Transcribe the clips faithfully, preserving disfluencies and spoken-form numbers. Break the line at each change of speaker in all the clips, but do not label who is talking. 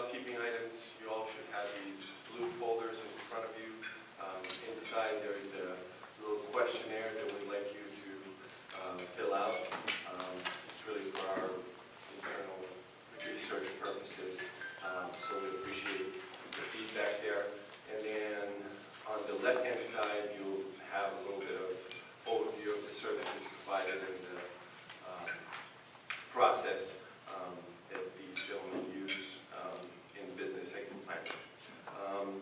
housekeeping items. You all should have these blue folders in front of you. Um, inside there is a little questionnaire that we'd like you to um, fill out. Um, it's really for our internal research purposes, um, so we appreciate the feedback there. And then on the left-hand side, you'll have a little bit of overview of the services provided in the um, process um, that these gentlemen use um, in business exit planning. Um,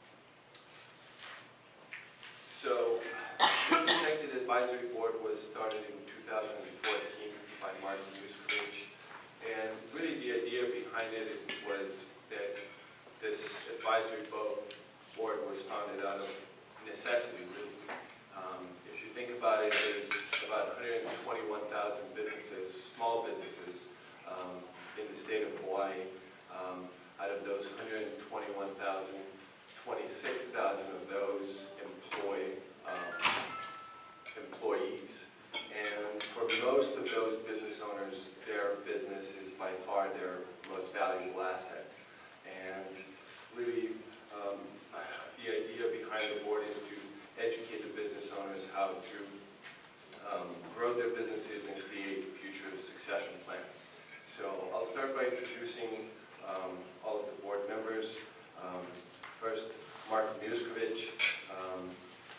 so, the Business Exit Advisory Board was started in two thousand fourteen by Marko, Mijuskovic, and really the idea behind it was that this advisory board was founded out of necessity, really. Um, if you think about it, there's about one hundred twenty-one thousand businesses, small businesses, um, in the state of Hawaii. Um, out of those one hundred twenty-one thousand, twenty-six thousand of those employ um, employees. And for most of those business owners, their business is by far their most valuable asset. And really, um, the idea behind the board is to educate the business owners how to um, grow their businesses and create future succession plan. So I'll start by introducing um, all of the board members. Um, first, Marko Mijuskovic. Um,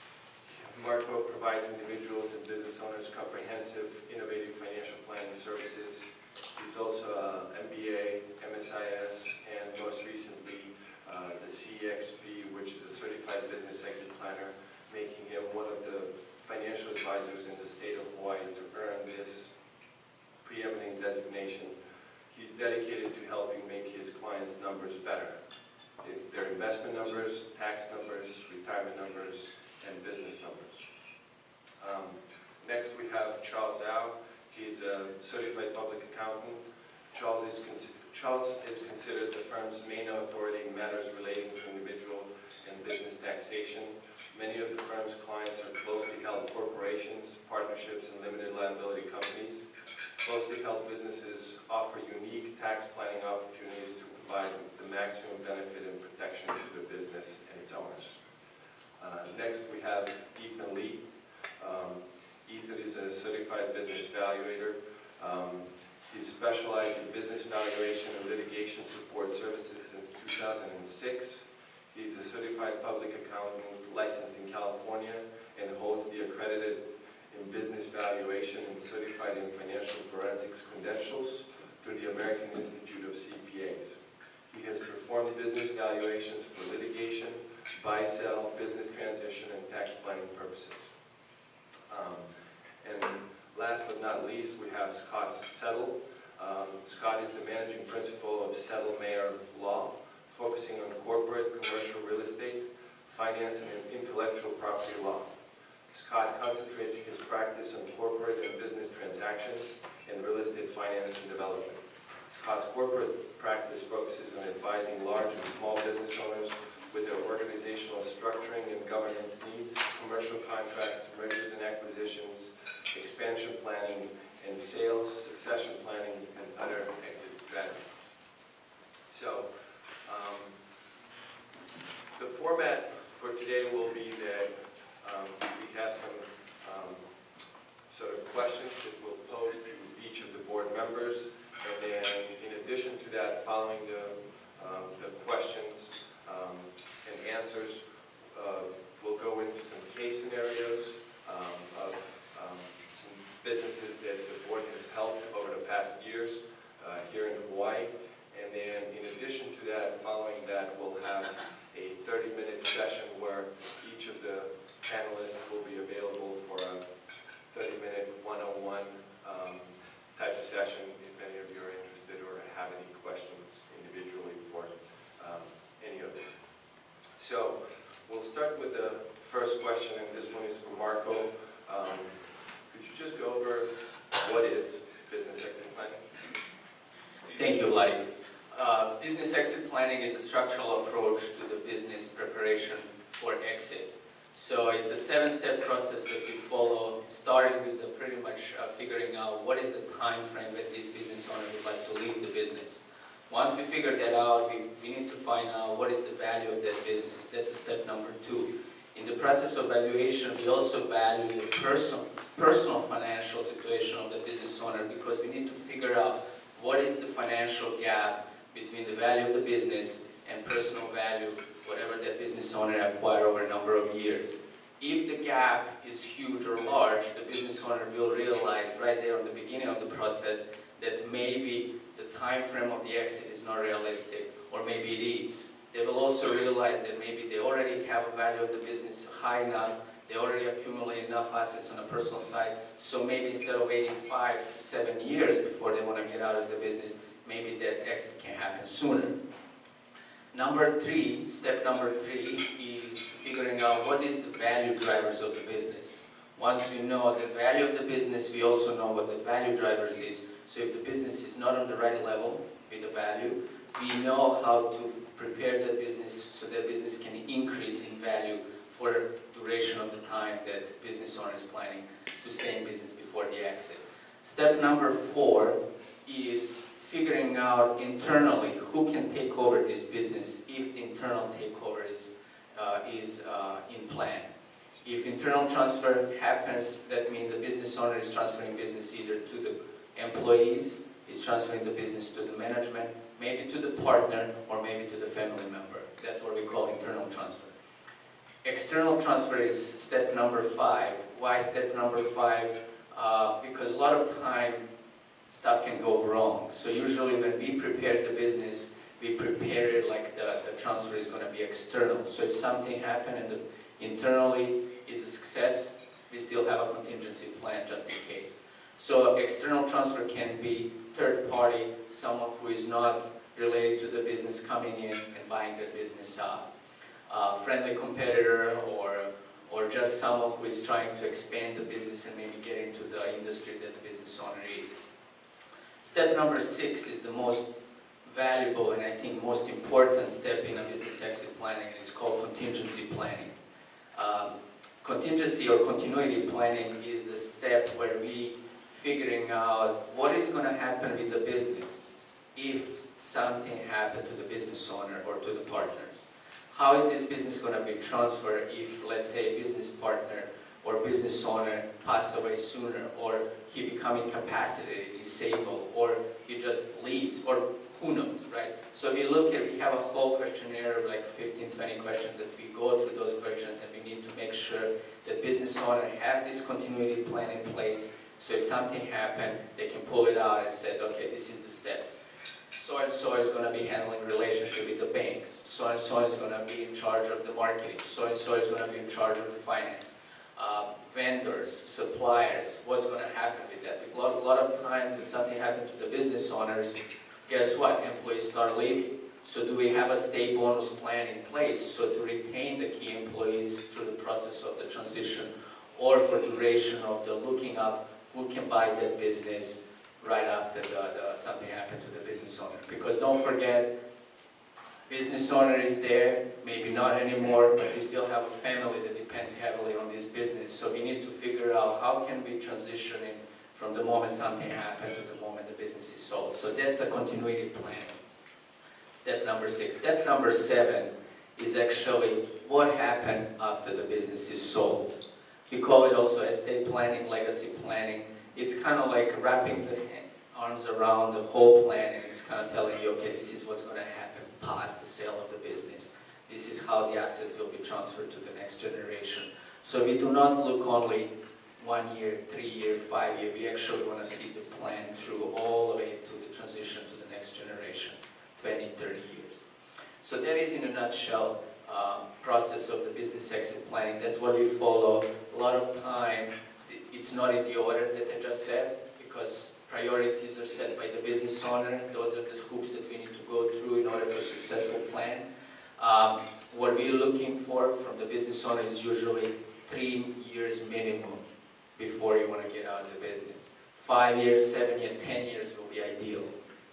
Marko provides individuals and business owners comprehensive, innovative financial planning services. He's also an M B A, M S I S, and most recently uh, the C X P, which is a Certified Business Exit Planner, making him one of the financial advisors in the state of Hawaii to earn this preeminent designation. He's dedicated to helping make his clients' numbers better. Their investment numbers, tax numbers, retirement numbers, and business numbers. Um, next we have Charles Zhao. He's a certified public accountant. Charles is, Charles is considered the firm's main authority in matters relating to individual and business taxation. Many of the firm's clients are closely held corporations, partnerships, and limited liability companies. Closely held businesses offer unique tax planning opportunities to provide the maximum benefit and protection to the business and its owners. Uh, next we have Ethan Lee. Um, Ethan is a certified business valuator. Um, he's specialized in business valuation and litigation support services since two thousand six. He's a certified public accountant licensed in California and holds the Accredited in Business Valuation and Certified in Financial Forensics credentials through the American Institute of C P As. He has performed business valuations for litigation, buy-sell, business transition, and tax planning purposes. Um, and last but not least, we have Scott Settle. Um, Scott is the managing principal of Settle Mayer Law, focusing on corporate, commercial real estate, finance, and intellectual property law. Scott concentrates his practice on corporate and business transactions and real estate finance and development. Scott's corporate practice focuses on advising large and small business owners with their organizational structuring and governance needs, commercial contracts, mergers and acquisitions, expansion planning, and sales, succession planning, and other exit strategies. So, um, the format for today will be that um, we have some um, sort of questions that we'll pose to each of the board members, and then in addition to that, following the, um, the questions um, and answers, uh, we'll go into some case scenarios um, of um, some businesses that the board has helped over the past years uh, here in Hawaii. And then in addition to that, following that, we'll have a thirty minute session where each of the panelists will be available for a thirty minute one-on-one um, type of session if any of you are interested or have any questions individually for um, any of them. So we'll start with the first question, and this one is for Marko. Um, could you just go over what is business exit planning?
Thank you, Vlad. Uh, business exit planning is a structural approach to the business preparation for exit. So it's a seven-step process that we follow, starting with the pretty much uh, figuring out what is the time frame that this business owner would like to leave the business. Once we figure that out, we, we need to find out what is the value of that business. That's step number two. In the process of valuation, we also value the personal, personal financial situation of the business owner, because we need to figure out what is the financial gap between the value of the business and personal value, whatever that business owner acquired over a number of years. If the gap is huge or large, the business owner will realize right there at the beginning of the process that maybe the time frame of the exit is not realistic, or maybe it is. They will also realize that maybe they already have a value of the business high enough, they already accumulate enough assets on the personal side, so maybe instead of waiting five to seven years before they want to get out of the business, maybe that exit can happen sooner. Number three, step number three is figuring out what is the value drivers of the business. Once we know the value of the business, we also know what the value drivers is. So if the business is not on the right level with the value, we know how to prepare the business so that business can increase in value for the duration of the time that the business owner is planning to stay in business before the exit. Step number four is figuring out internally who can take over this business if the internal takeover is, uh, is uh, in plan. If internal transfer happens, that means the business owner is transferring business either to the employees, is transferring the business to the management, maybe to the partner, or maybe to the family member. That's what we call internal transfer. External transfer is step number five. Why step number five? Uh, because a lot of time stuff can go wrong. So usually when we prepare the business, we prepare it like the, the transfer is going to be external. So if something happened and the internally is a success, we still have a contingency plan just in case. So external transfer can be third party, someone who is not related to the business coming in and buying the business up. Uh, friendly competitor, or, or just someone who is trying to expand the business and maybe get into the industry that the business owner is. Step number six is the most valuable and I think most important step in a business exit planning, and it's called contingency planning. Um, contingency or continuity planning is the step where we figuring out what is going to happen with the business if something happened to the business owner or to the partners. How is this business going to be transferred if, let's say, a business partner or business owner pass away sooner, or he become incapacitated, disabled, or he just leaves, or who knows, right? So we look at, we have a whole questionnaire of like fifteen, twenty questions that we go through those questions, and we need to make sure that business owner have this continuity plan in place. So if something happened, they can pull it out and says, okay, this is the steps. So-and-so is going to be handling relationship with the banks. So-and-so is going to be in charge of the marketing. So-and-so is going to be in charge of the finance. Uh, vendors, suppliers, what's going to happen with that? A lot, a lot of times when something happens to the business owners, guess what? Employees start leaving. So do we have a stay bonus plan in place so to retain the key employees through the process of the transition, or for duration of the looking up who can buy that business right after the, the, something happened to the business owner? Because don't forget, business owner is there, maybe not anymore, but we still have a family that depends heavily on this business. So we need to figure out how can we transition in from the moment something happened to the moment the business is sold. So that's a continuity plan. Step number six. Step number seven is actually what happened after the business is sold. We call it also estate planning, legacy planning. It's kind of like wrapping the arms around the whole plan, and it's kind of telling you, okay, this is what's going to happen past the sale of the business. This is how the assets will be transferred to the next generation. So we do not look only one year, three year, five year. We actually want to see the plan through all the way to the transition to the next generation, twenty, thirty years. So that is in a nutshell um, process of the business exit planning. That's what we follow. A lot of time, it's not in the order that I just said, because priorities are set by the business owner. Those are the hoops that we need to go through in order for a successful plan. Um, what we're looking for from the business owner is usually three years minimum before you want to get out of the business. Five years, seven years, ten years will be ideal.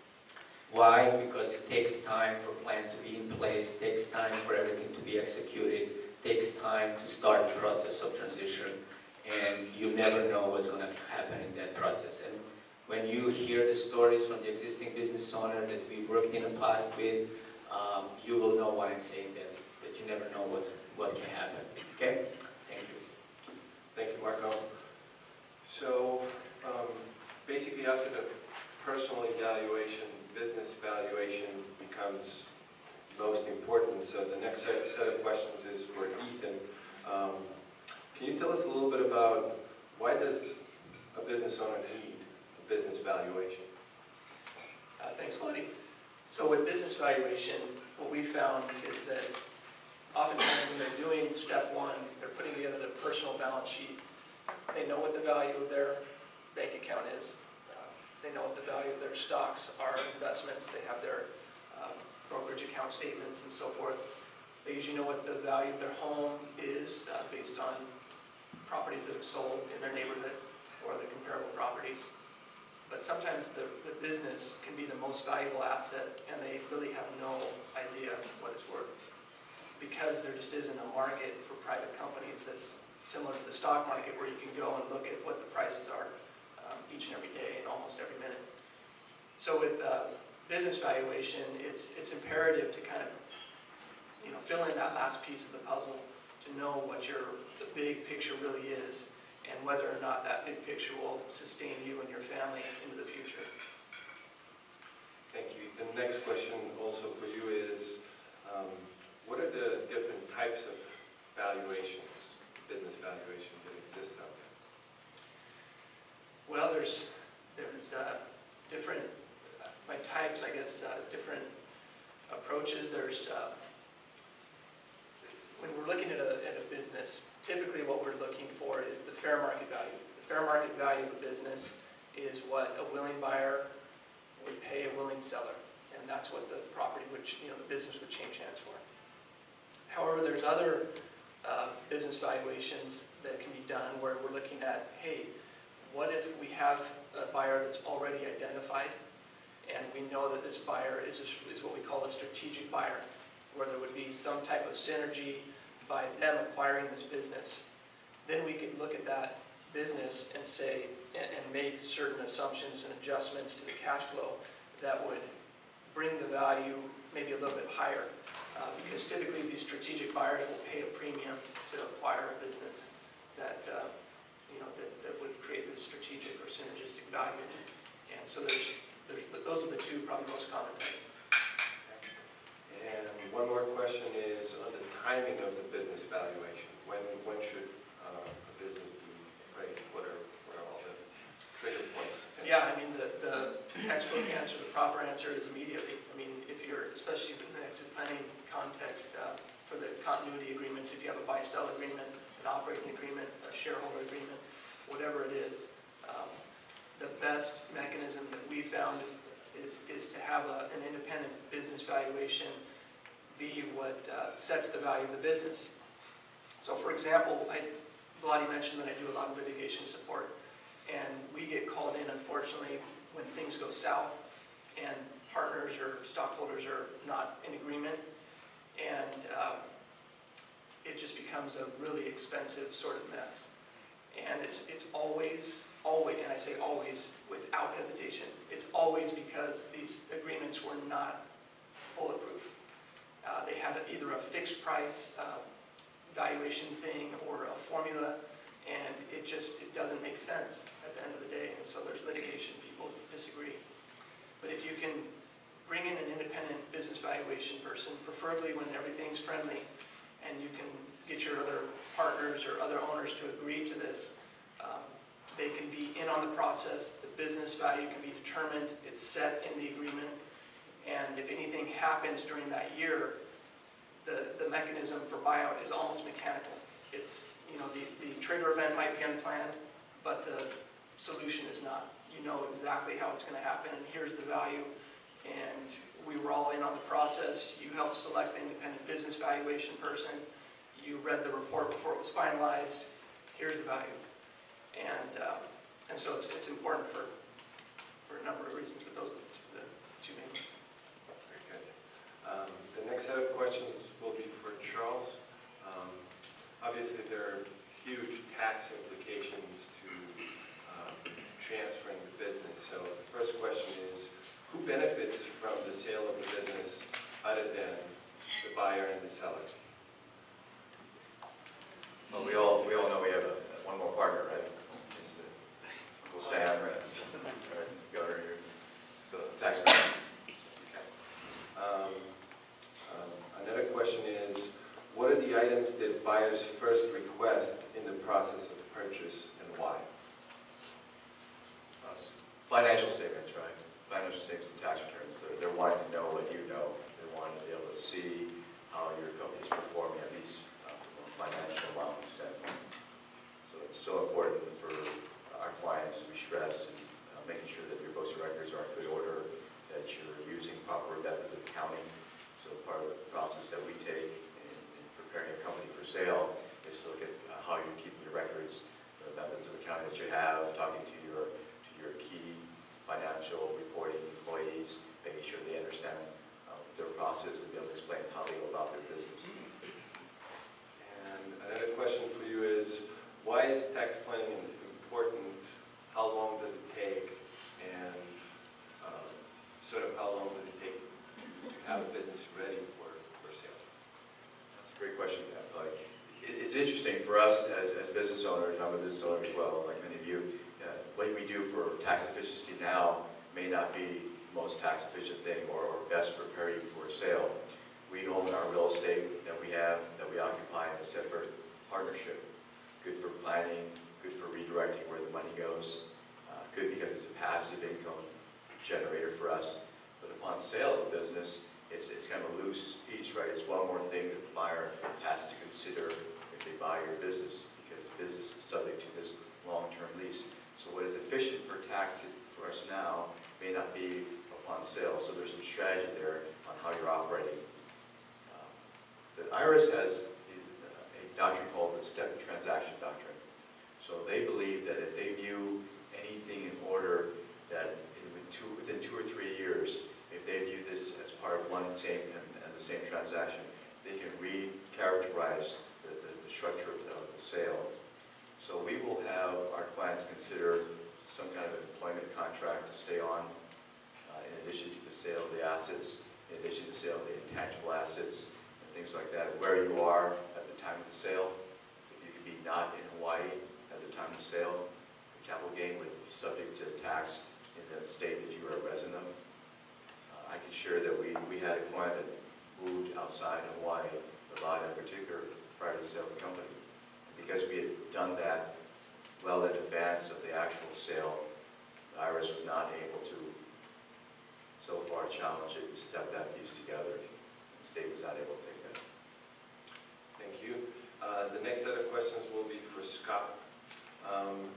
Why? Because it takes time for plan to be in place, takes time for everything to be executed, takes time to start the process of transition, and you never know what's going to happen in that process. And when you hear the stories from the existing business owner that we worked in the past with, um, you will know why I'm saying that, that you never know what's, what can happen. Okay? Thank you.
Thank you, Marko. So, um, basically after the personal evaluation, business valuation becomes most important. So the next set, set of questions is for Ethan. Um, can you tell us a little bit about why does a business owner need a business valuation?
Uh, thanks, Lodi. So with business valuation, what we found is that oftentimes when they're doing step one, they're putting together their personal balance sheet. They know what the value of their bank account is. Uh, they know what the value of their stocks are, investments. They have their um, brokerage account statements and so forth. They usually know what the value of their home is uh, based on properties that have sold in their neighborhood or other comparable properties. But sometimes the, the business can be the most valuable asset and they really have no idea what it's worth. Because there just isn't a market for private companies that's similar to the stock market where you can go and look at what the prices are um, each and every day and almost every minute. So with uh, business valuation, it's, it's imperative to kind of you know, fill in that last piece of the puzzle to know what your the big picture really is and whether or not that big picture will sustain you and your family into the future.
Thank you. The next question also for you is, um, what are the different types of valuations, business valuations that exist out there?
Well, there's, there's uh, different, uh, by types, I guess, uh, different approaches. There's, uh, when we're looking at a, at a business, typically what we're looking for is the fair market value. The fair market value of a business is what a willing buyer would pay a willing seller, and that's what the property would, you know, the business would change hands for. However, there's other uh, business valuations that can be done where we're looking at, hey, what if we have a buyer that's already identified, and we know that this buyer is, a, is what we call a strategic buyer, where there would be some type of synergy by them acquiring this business. Then we could look at that business and say, and, and make certain assumptions and adjustments to the cash flow that would bring the value maybe a little bit higher. Uh, because typically these strategic buyers will pay a premium to acquire a business that, uh, you know, that, that would create this strategic or synergistic value. And so there's, there's, those are the two probably most common types.
And one more question is on the timing of the business valuation. When, when should uh, a business be appraised? What are, what are all the trigger points?
Yeah, I mean, the, the textbook answer, the proper answer is immediately. I mean, if you're, especially in the exit planning context, uh, for the continuity agreements, if you have a buy-sell agreement, an operating agreement, a shareholder agreement, whatever it is, um, the best mechanism that we found is, is, is to have a, an independent business valuation be what uh, sets the value of the business. So for example, I, Vladi mentioned that I do a lot of litigation support, and we get called in, unfortunately, when things go south and partners or stockholders are not in agreement, and um, it just becomes a really expensive sort of mess. And it's, it's always, always, and I say always without hesitation, it's always because these agreements were not bulletproof. Uh, they had a, either a fixed price uh, valuation thing or a formula, and it just it doesn't make sense at the end of the day. And so there's litigation, people disagree. But if you can bring in an independent business valuation person, preferably when everything's friendly, and you can get your other partners or other owners to agree to this, um, they can be in on the process, the business value can be determined, it's set in the agreement, and if anything happens during that year, the, the mechanism for buyout is almost mechanical. It's, you know, the, the trigger event might be unplanned, but the solution is not. You know exactly how it's going to happen, and here's the value, and we were all in on the process. You helped select the independent business valuation person. You read the report before it was finalized. Here's the value. And, um, and so it's, it's important for, for a number of reasons, but those are the, the two main ones.
Very good. Um, the next set of questions will be for Charles. Um, obviously, there are huge tax implications to um, transferring the business. So the first question is, who benefits from the sale of the business other than the buyer and the seller?
Well, we all we all know we have a, one more partner, right? It's uh, Uncle Sam, as our governor here. So taxpayer.
Um, um, another question is, what are the items that buyers first request in the process of purchase and why?
Uh, financial statements, right? Financial statements and tax returns. They're, they're wanting to know what you know. They want to be able to see how your company is performing, at least uh, from a financial modeling standpoint. So it's so important for our clients, we stress, is uh, making sure that your books and records are in good order, that you're using proper methods of accounting. So part of the process that we take in, in preparing a company for sale is to look at uh, how you're keeping your records, the methods of accounting that you have, talking to your to your key financial reporting employees, making sure they understand uh, their process and be able to explain how they go about their business.
And another question for you is, why is tax planning important? How long does it take? And um, sort of how long does it take to, to have a business ready for, for sale?
That's a great question, Pat. Like, it, it's interesting for us as, as business owners. I'm a business owner as well, like many of you. Uh, what we do for tax efficiency now may not be the most tax efficient thing or, or best prepare you for a sale. We own our real estate that we have, that we occupy in a separate partnership. Good for planning, good for redirecting where the money goes, uh, good because it's a passive income generator for us. But upon sale of the business, it's, it's kind of a loose piece, right? It's one more thing that the buyer has to consider if they buy your business, because business is subject to this long-term lease. So what is efficient for tax for us now may not be upon sale. So there's some strategy there on how you're operating. Uh, the I R S has a doctrine called the step transaction doctrine. So they believe that if they view anything in order that in two, within two or three years, if they view this as part of one same and, and the same transaction, they can re-characterize the, the, the structure of the, of the sale. So we will have our clients consider some kind of employment contract to stay on, uh, in addition to the sale of the assets, in addition to the sale of the intangible assets, and things like that, where you are at the time of the sale. If you could be not in Hawaii at the time of the sale, the capital gain would be subject to tax in the state that you are a resident of. Uh, I can share that we, we had a client that moved outside Hawaii, Nevada in particular, prior to the sale of the company. Because we had done that well in advance of the actual sale, the I R S was not able to so far challenge it and step that piece together. The state was not able to take that.
Thank you. Uh, the next set of questions will be for Scott. Um,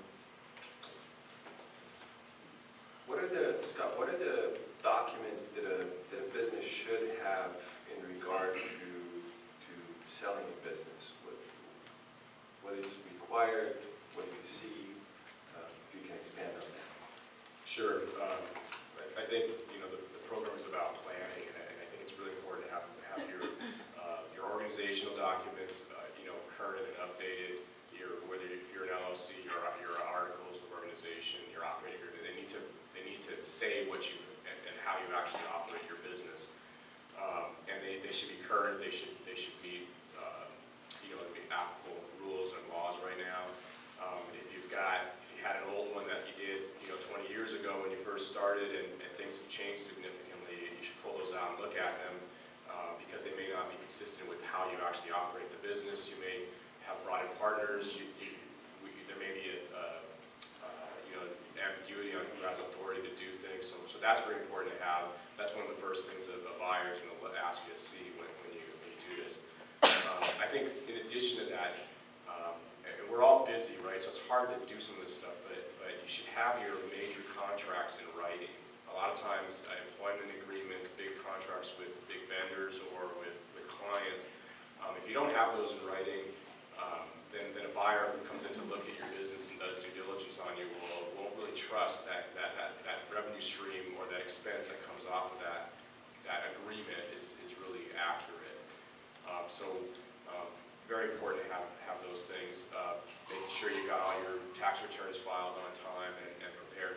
what are the, Scott, what are the documents that a, that a business should have in regard to, to selling a business? What, what is required? What do you see? Uh, if you can expand on that.
Sure. Um, I, I think you know the, the program is about planning, and I, and I think it's really important to have have your uh, your organizational documents, uh, you know, current and updated. Your whether if you're an L L C, your your articles of organization, your operating agreement. They need to they need to say what you and, and how you actually operate your business, um, and they, they should be current. They should they should meet uh, you know the applicable rules and laws right now. Um, if you've got, if you had an old one that you did, you know, twenty years ago when you first started and, and things have changed significantly, you should pull those out and look at them uh, because they may not be consistent with how you actually operate the business. You may have brought in partners. You, you, we, there may be a, uh, uh, you know, ambiguity on who has authority to do things. So, so that's very important to have. That's one of the first things that a buyer is going to ask you to see when, when you when you do this. Um, I think in addition to that. Um, We're all busy, right? So it's hard to do some of this stuff, but, but you should have your major contracts in writing. A lot of times, uh, employment agreements, big contracts with big vendors or with, with clients, um, if you don't have those in writing, um, then, then a buyer who comes in to look at your business and does due diligence on you will, won't really trust that, that, that, that revenue stream or that expense that comes off of that, that agreement is, is really accurate. Um, so, um, very important to have, have those things. Uh, making sure you got all your tax returns filed on time and, and prepared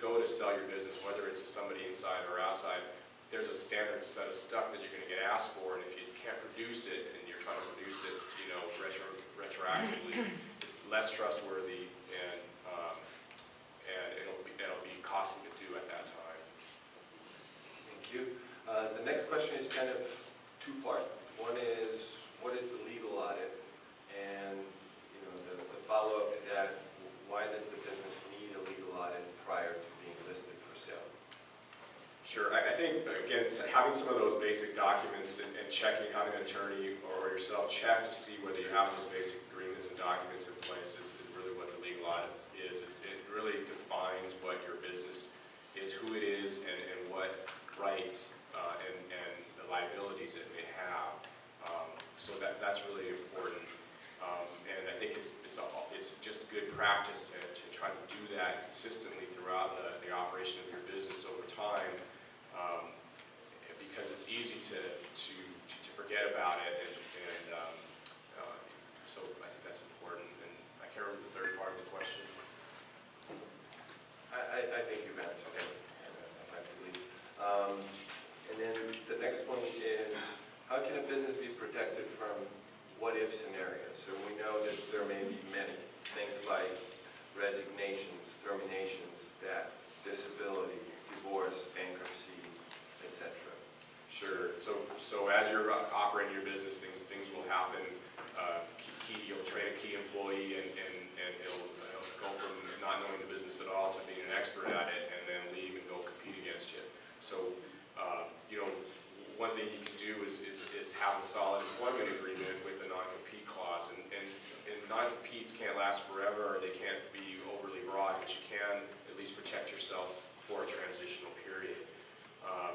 go to sell your business, whether it's to somebody inside or outside, there's a standard set of stuff that you're going to get asked for, and if you can't produce it, and you're trying to produce it, you know, retro, retroactively, it's less trustworthy, and um, and it'll be it'll be costly to do at that time.
Thank you. Uh, the next question is kind of two-part. One is, what is the legal audit? And you know, the, the follow-up to that, why does the business need a legal audit prior to being listed for sale?
Sure. I, I think, again, having some of those basic documents and, and checking, having an attorney or yourself check to see whether you have those basic agreements and documents in place is, is really what the legal audit is. It's, it really defines what your business is, who it is, and, and what rights uh, and, and the liabilities it may have. Um, so that, that's really important. Um, and I think it's, it's, a, it's just good practice to, to try to do that consistently throughout the, the operation of your business over time. Um, because it's easy to, to, to forget about it, and, and um, uh, so I think that's important. And I can't remember the third part of the question.
I, I, I think you've answered it effectively. Um, and then the next point is, how can a business be protected from what-if scenarios? So we know that there may be many things like resignations, terminations, death, disability, divorce, bankruptcy, et cetera.
Sure. So, so as you're operating your business, things things will happen. Uh, key, key, you'll train a key employee, and and and it'll, it'll go from not knowing the business at all to being an expert at it, and then leave and go compete against you. So, uh, you know, one thing you can do is is, is have a solid employment agreement with a non-compete clause, and and, and non-competes can't last forever, or they can't be overly broad, but you can at least protect yourself for a transitional period. Um,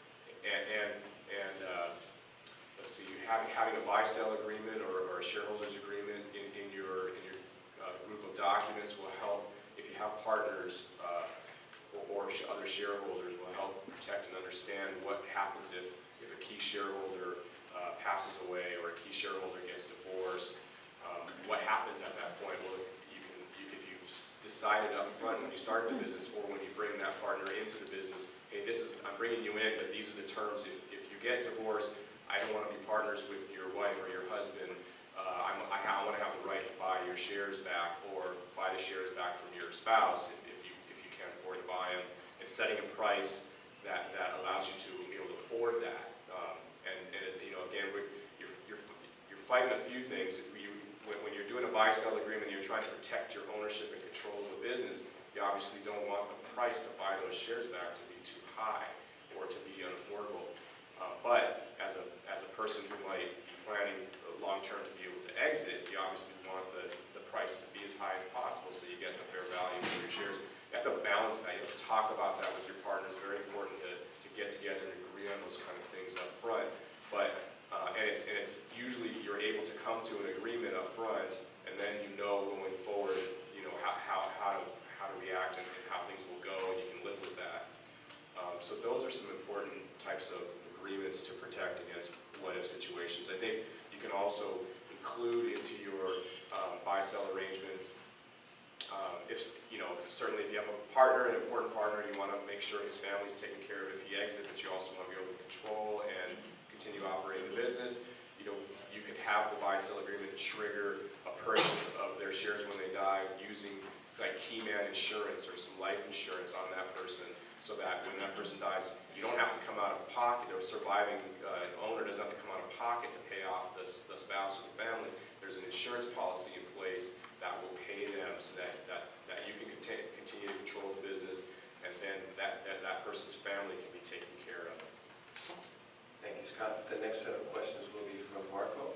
and and, and uh, let's see, having, having a buy-sell agreement or, or a shareholders agreement in, in your, in your uh, group of documents will help. If you have partners uh, or, or sh other shareholders, will help protect and understand what happens if, if a key shareholder uh, passes away or a key shareholder gets divorced. Um, what happens at that point? Well, you can, you, if you've decided up front when you start the business, or when you bring that partner into the business, hey, this is, I'm bringing you in, but these are the terms. If, if you get divorced, I don't want to be partners with your wife or your husband. Uh, I'm, I, I want to have the right to buy your shares back, or buy the shares back from your spouse if, if you if you can't afford to buy them. And setting a price that, that allows you to be able to afford that. Um, and and it, you know, again, we're, you're you're you're fighting a few things. You, when, when you're doing a buy-sell agreement, you're trying to protect your ownership and control of the business. You obviously don't want the price to buy those shares back to be too high or to be unaffordable. Uh, but as a as a person who might be planning long term to be able to exit, you obviously want the, the price to be as high as possible so you get the fair value for your shares. You have to balance that. You have to talk about that with your partner. It's very important to, to get together and agree on those kind of things up front. But uh, and it's and it's usually you're able to come to an agreement up front, and then you know going forward, you know how how how to how to react and, and how things will go, and you can live with that. Um, so those are some important types of agreements to protect against what-if situations. I think you can also include into your um, buy-sell arrangements, um, if you know, if, certainly if you have a partner, an important partner, you want to make sure his family's taken care of if he exits, but you also want to be able to control and continue operating the business. You know, you could have the buy-sell agreement trigger a purchase of their shares when they die using like key man insurance or some life insurance on that person, so that when that person dies, you don't have to come out of pocket, or surviving uh, owner doesn't have to come out of pocket to pay off the, the spouse or the family. There's an insurance policy in place that will pay them so that, that, that you can continue, continue to control the business, and then that, that, that person's family can be taken care of.
Thank you, Scott. The next set of questions will be from Marko.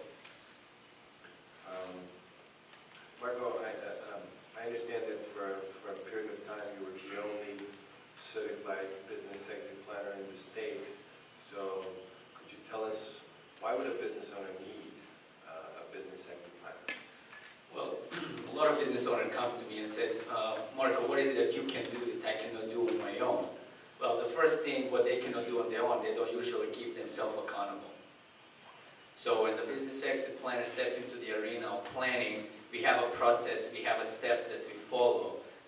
Um, Marko, I, uh, um, I understand that for, for a period of time you were the only certified business executive planner in the state. So could you tell us, why would a business owner need uh, a business executive planner?
Well, a lot of business owners come to me and says, uh, Marko, what is it that you can do that I cannot do on my own? Well, the first thing, what they cannot do on their own, they don't usually keep themselves accountable. So when the business exit planner steps into the arena of planning, we have a process, we have a steps that we follow.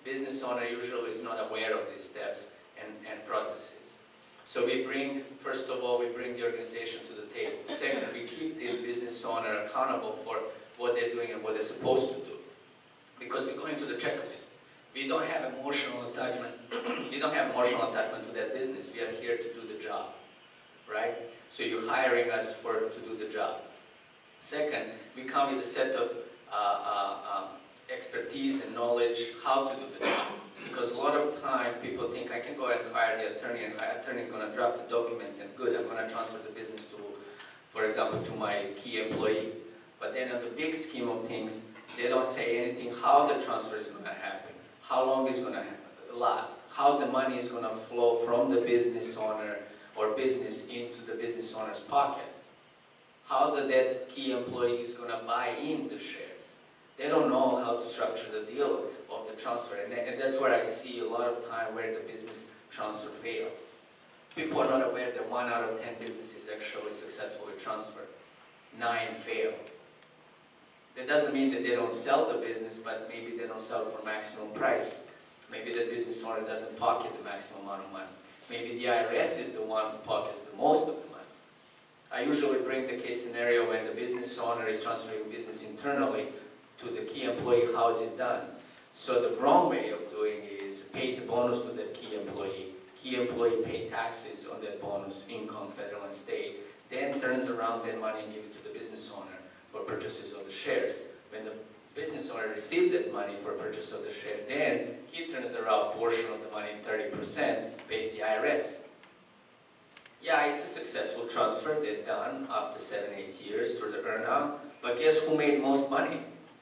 Business owner usually is not aware of these steps and, and processes. So we bring, first of all, we bring the organization to the table. Second, we keep this business owner accountable for what they're doing and what they're supposed to do. Because we go into the checklist. We don't have emotional attachment. We don't have emotional attachment to that business. We are here to do the job, right? So you're hiring us for to do the job. Second, we come with a set of uh, uh, um, expertise and knowledge how to do the job. Because a lot of time people think I can go and hire the attorney and the attorney is going to draft the documents and good, I'm going to transfer the business to, for example, to my key employee. But then on the big scheme of things, they don't say anything how the transfer is going to happen, how long it's going to last, how the money is going to flow from the business owner or business into the business owner's pockets, how the that key employee is going to buy in the shares. They don't know how to structure the deal of the transfer, and, and that's where I see a lot of time where the business transfer fails. People are not aware that one out of ten businesses actually successfully transfer. Nine fail. That doesn't mean that they don't sell the business, but maybe they don't sell it for maximum price. Maybe the business owner doesn't pocket the maximum amount of money. Maybe the I R S is the one who pockets the most of the money. I usually bring the case scenario when the business owner is transferring business internally to the key employee. How is it done? So the wrong way of doing it is pay the bonus to that key employee. Key employee pay taxes on that bonus, income, federal and state, then turns around that money and give it to the business owner for purchases of the shares. When the business owner receives that money for purchase of the share, then he turns around a portion of the money, thirty percent, pays the I R S. Yeah, it's a successful transfer. They're done after seven, eight years through the earnout. But guess who made most money?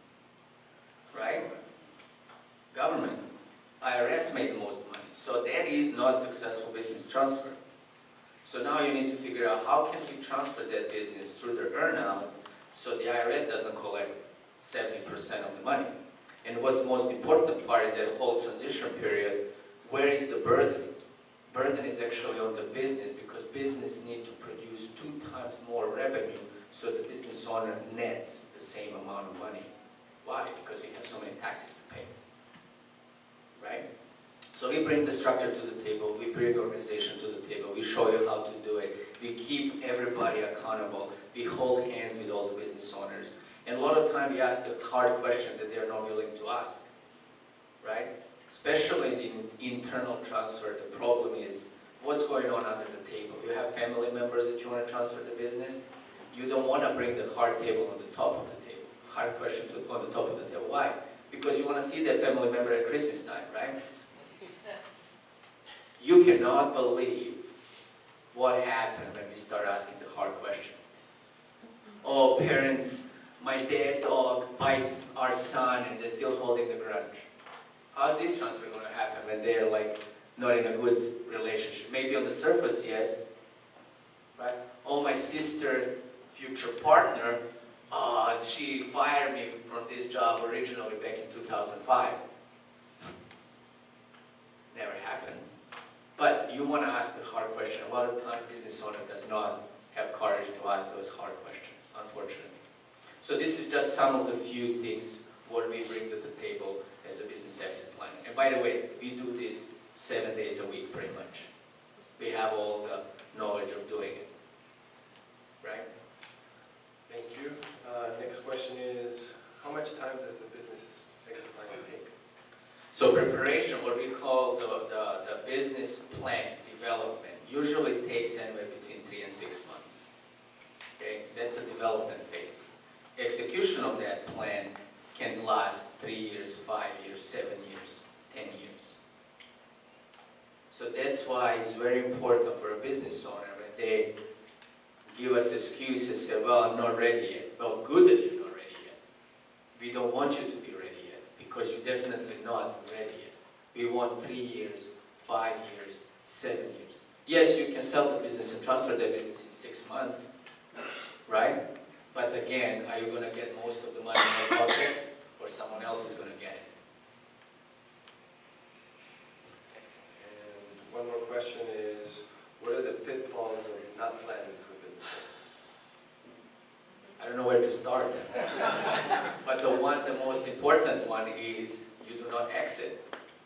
Right? Government. I R S made the most money. So that is not successful business transfer. So now you need to figure out how can we transfer that business through the earnout so the I R S doesn't collect seventy percent of the money. And what's most important part in that whole transition period, where is the burden? Burden is actually on the business because business need to produce two times more revenue so the business owner nets the same amount of money. Why? Because we have so many taxes to pay. Right? So we bring the structure to the table, we bring the organization to the table, we show you how to do it, we keep everybody accountable, we hold hands with all the business owners. And a lot of time we ask the hard question that they're not willing to ask. Right? Especially in the internal transfer, the problem is what's going on under the table. You have family members that you want to transfer the business, you don't want to bring the hard table on the top of the table. Hard question to, on the top of the table. Why? Because you want to see that family member at Christmas time, right? You cannot believe what happened when we start asking the hard questions. Oh, parents, my dead dog bite our son and they're still holding the grudge. How's this transfer going to happen when they're like not in a good relationship? Maybe on the surface, yes. Right? Oh, my sister, future partner, uh, she fired me from this job originally back in two thousand five. Never happened. But you want to ask the hard question. A lot of times, business owner does not have courage to ask those hard questions, unfortunately. So this is just some of the few things what we bring to the table as a business exit plan. And by the way, we do this seven days a week, pretty much. We have all the knowledge of doing it. Right?
Thank you. Uh, next question is, how much time does the business exit plan take?
So preparation, what we call the, the, the business plan development, usually takes anywhere between three and six months. Okay, that's a development phase. Execution of that plan can last three years, five years, seven years, ten years. So that's why it's very important for a business owner when they give us excuses, say, well, I'm not ready yet. Well, good that you're not ready yet. We don't want you to be ready yet because you're definitely not ready yet. We want three years, five years, seven years. Yes, you can sell the business and transfer the business in six months, right? But again, are you going to get most of the money in your pockets or someone else is going to get it?
And one more question is, what are the pitfalls of not planning for business?
I don't know where to start. But the one, the most important one is you do not exit.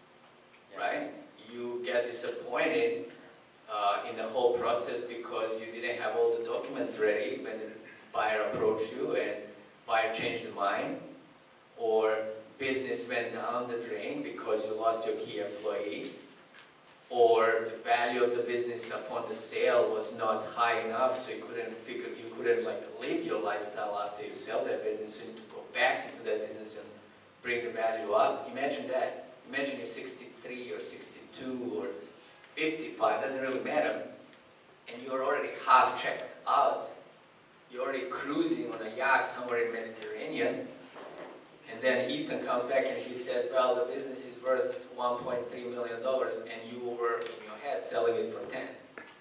disappointed uh, in the whole process because you didn't have all the documents ready when the buyer approached you and buyer changed their mind, or business went down the drain because you lost your key employee, or the value of the business upon the sale was not high enough, so you couldn't figure, you couldn't like live your lifestyle after you sell that business, so you need to go back into that business and bring the value up. Imagine that. Imagine you're sixty-three or sixty-two or fifty-five, doesn't really matter, and you're already half checked out. You're already cruising on a yacht somewhere in Mediterranean, and then Ethan comes back and he says, well, the business is worth one point three million dollars, and you were in your head selling it for ten.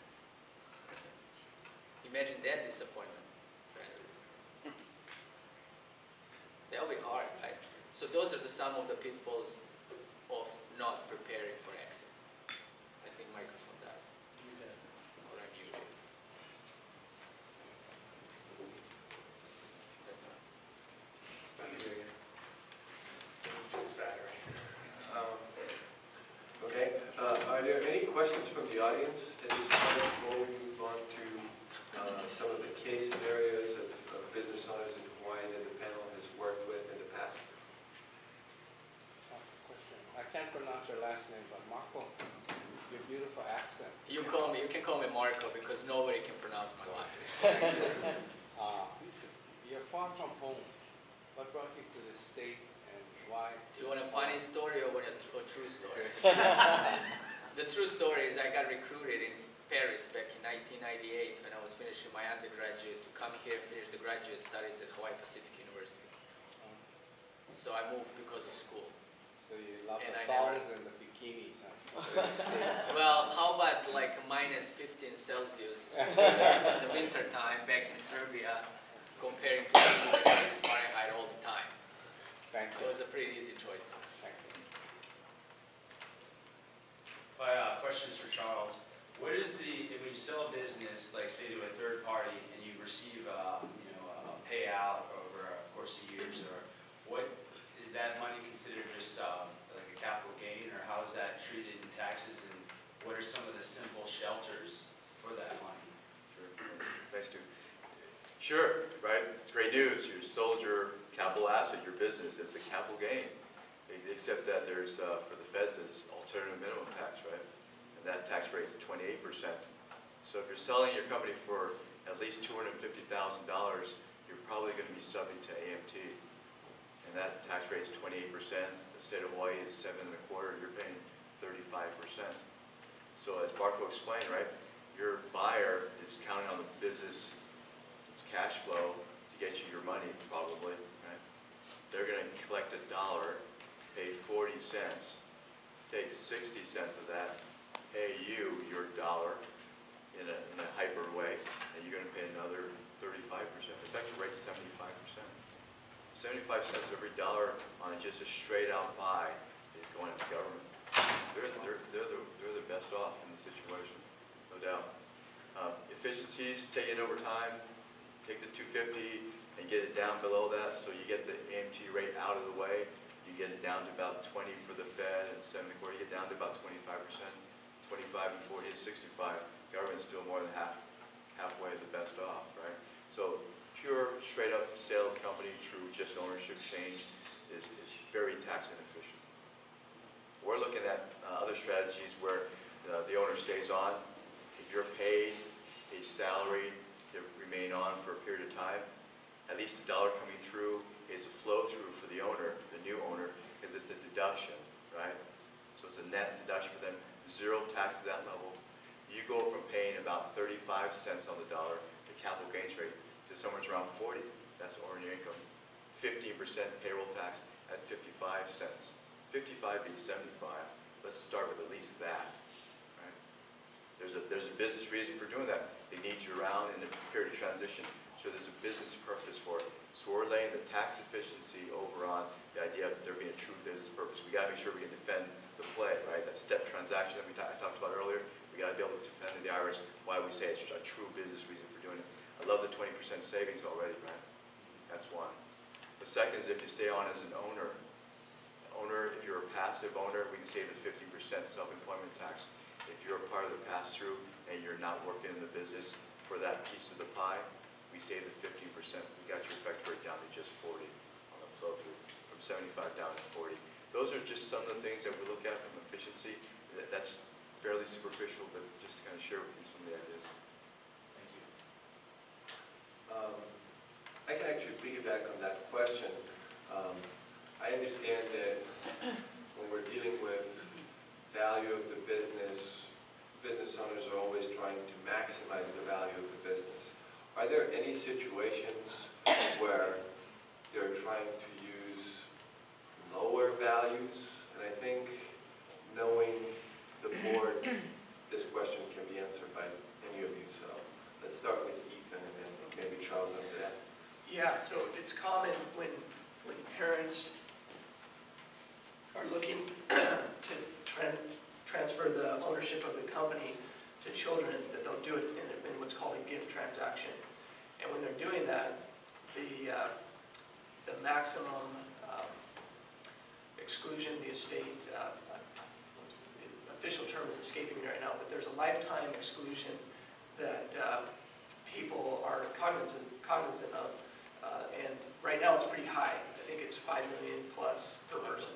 Imagine that disappointment. That will be hard, right? So those are the some of the pitfalls of not preparing for exit. I think microphone died. Or I muted. That's all.
Um, Okay, uh, are there any questions from the audience at this point before we move on to uh, some of the case scenarios of, of business owners in Hawaii that the panel has worked with in the past?
Question. I can't pronounce your last name, but Marko, your beautiful accent.
You call me. You can call me Marko because nobody can pronounce my last name.
uh, you're far from home. What brought you to this state and why?
Do you want a funny story or a, tr a true story? The true story is I got recruited in Paris back in nineteen ninety-eight when I was finishing my undergraduate to come here and finish the graduate studies at Hawaii Pacific University. So I moved because of school.
So you love
And
the
I
thongs
never-
and the bikinis, huh?
Well, how about like minus fifteen Celsius in the winter time back in Serbia comparing to Paris Fahrenheit all the time?
Thank
It
you.
was a pretty easy choice.
Thank you.
My uh, question is for Charles. What is the, when you sell a business, like say to a third party, and you receive uh, you know, a payout over a course of years, or what, is that money considered just um, like a capital gain, or how is that treated in taxes, and what are some of the simple shelters for that money?
Sure. Thanks, Stu. Sure, right? It's great news. You sold your capital asset, your business. It's a capital gain, except that there's, uh, for the feds, there's alternative minimum tax, right? And that tax rate is twenty-eight percent. So if you're selling your company for at least two hundred fifty thousand dollars, you're probably going to be subject to A M T. And that tax rate is twenty-eight percent. The state of Hawaii is seven and a quarter. You're paying thirty-five percent. So as Marko explained, right, your buyer is counting on the business cash flow to get you your money, probably, right? They're going to collect a dollar, pay forty cents, take sixty cents of that, pay you your dollar in a, in a hyper way, and you're going to pay another thirty-five percent. The effective rate's seventy-five percent. seventy-five cents every dollar on just a straight out buy is going to the government. They're, they're, they're, the, they're the best off in the situation, no doubt. Uh, efficiencies taken over time. Take the two fifty and get it down below that, so you get the A M T rate out of the way. You get it down to about twenty for the Fed and seven and a quarter. You get down to about twenty-five percent. twenty-five and forty is sixty-five. Government's still more than half, halfway the best off, right? So pure, straight up sale of the company through just ownership change is, is very tax inefficient. We're looking at uh, other strategies where uh, the owner stays on. If you're paid a salary to remain on for a period of time, at least the dollar coming through is a flow through for the owner, the new owner, because it's a deduction, right? So it's a net deduction for them, zero tax at that level. You go from paying about thirty-five cents on the dollar, the capital gains rate, to somewhere around forty. That's ordinary income. fifteen percent payroll tax at fifty-five cents. fifty-five beats seventy-five. Let's start with at least that, right? There's a, there's a business reason for doing that. They need you around in the period of transition, so there's a business purpose for it. So we're laying the tax efficiency over on the idea of there being a true business purpose. We got to make sure we can defend the play, right? That step transaction that we I talked about earlier, we got to be able to defend the I R S why we say it's a true business reason for doing it. I love the twenty percent savings already, right? That's one. The second is if you stay on as an owner. Owner, if you're a passive owner, we can save the fifty percent self-employment tax. If you're a part of the pass-through and you're not working in the business for that piece of the pie, we save the fifteen percent. We got your effect rate down to just forty on the flow-through, from seventy-five down to forty. Those are just some of the things that we look at from efficiency. That- That's fairly superficial, but just to kind of share with you some of the ideas.
Thank you.
Um, I can actually piggyback on that question. Um, I understand that when we're dealing with value of the business, business owners are always trying to maximize the value of the business. Are there any situations where they're trying to use lower values? And I think knowing the board, this question can be answered by any of you. So let's start with Ethan and then maybe Charles after that.
Yeah, so it's common when, when parents are looking to tran transfer the ownership of the company to children, that they'll do it in, in what's called a gift transaction. And when they're doing that, the, uh, the maximum um, exclusion, the estate, uh, his official term is escaping me right now, but there's a lifetime exclusion that uh, people are cognizant, cognizant of. Uh, and right now it's pretty high. I think it's five million plus per person.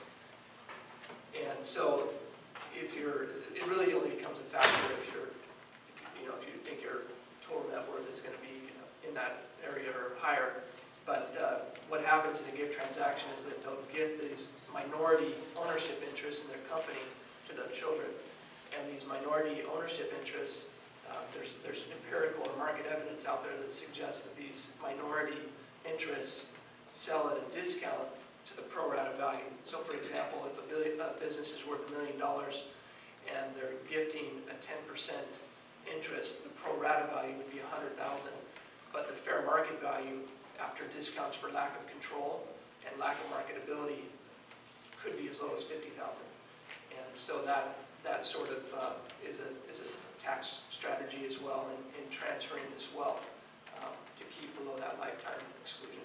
And so if you're, it really only becomes a factor if you're, you know, if you think your total net worth is going to be, you know, in that area or higher. But uh, what happens in a gift transaction is that they'll give these minority ownership interests in their company to the children. And these minority ownership interests, uh, there's, there's empirical or market evidence out there that suggests that these minority interests sell at a discount to the pro rata value. So for example, if a, billion, a business is worth a million dollars and they're gifting a ten percent interest, the pro rata value would be one hundred thousand dollars. But the fair market value, after discounts for lack of control and lack of marketability, could be as low as fifty thousand dollars. And so that, that sort of uh, is, a, is a tax strategy as well in, in transferring this wealth um, to keep below that lifetime exclusion.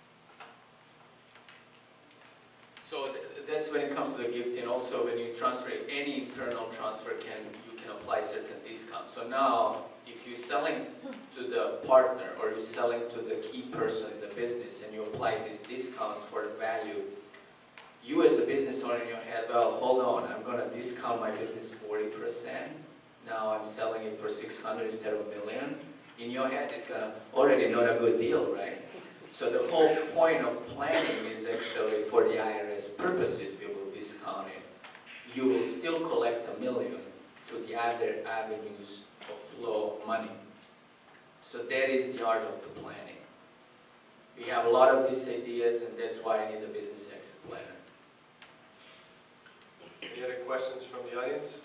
So th that's when it comes to the gifting. Also, when you transfer any internal transfer, can you can apply certain discounts. So now, if you're selling to the partner or you're selling to the key person in the business, and you apply these discounts for the value, you as a business owner in your head, well, hold on, I'm going to discount my business forty percent. Now I'm selling it for six hundred instead of a million. In your head, it's gonna already not a good deal, right? So the whole point of planning is actually for the I R S purposes, we will discount it. You will still collect a million through the other avenues of flow of money. So that is the art of the planning. We have a lot of these ideas, and that's why I need a business exit planner.
Any other questions from the audience?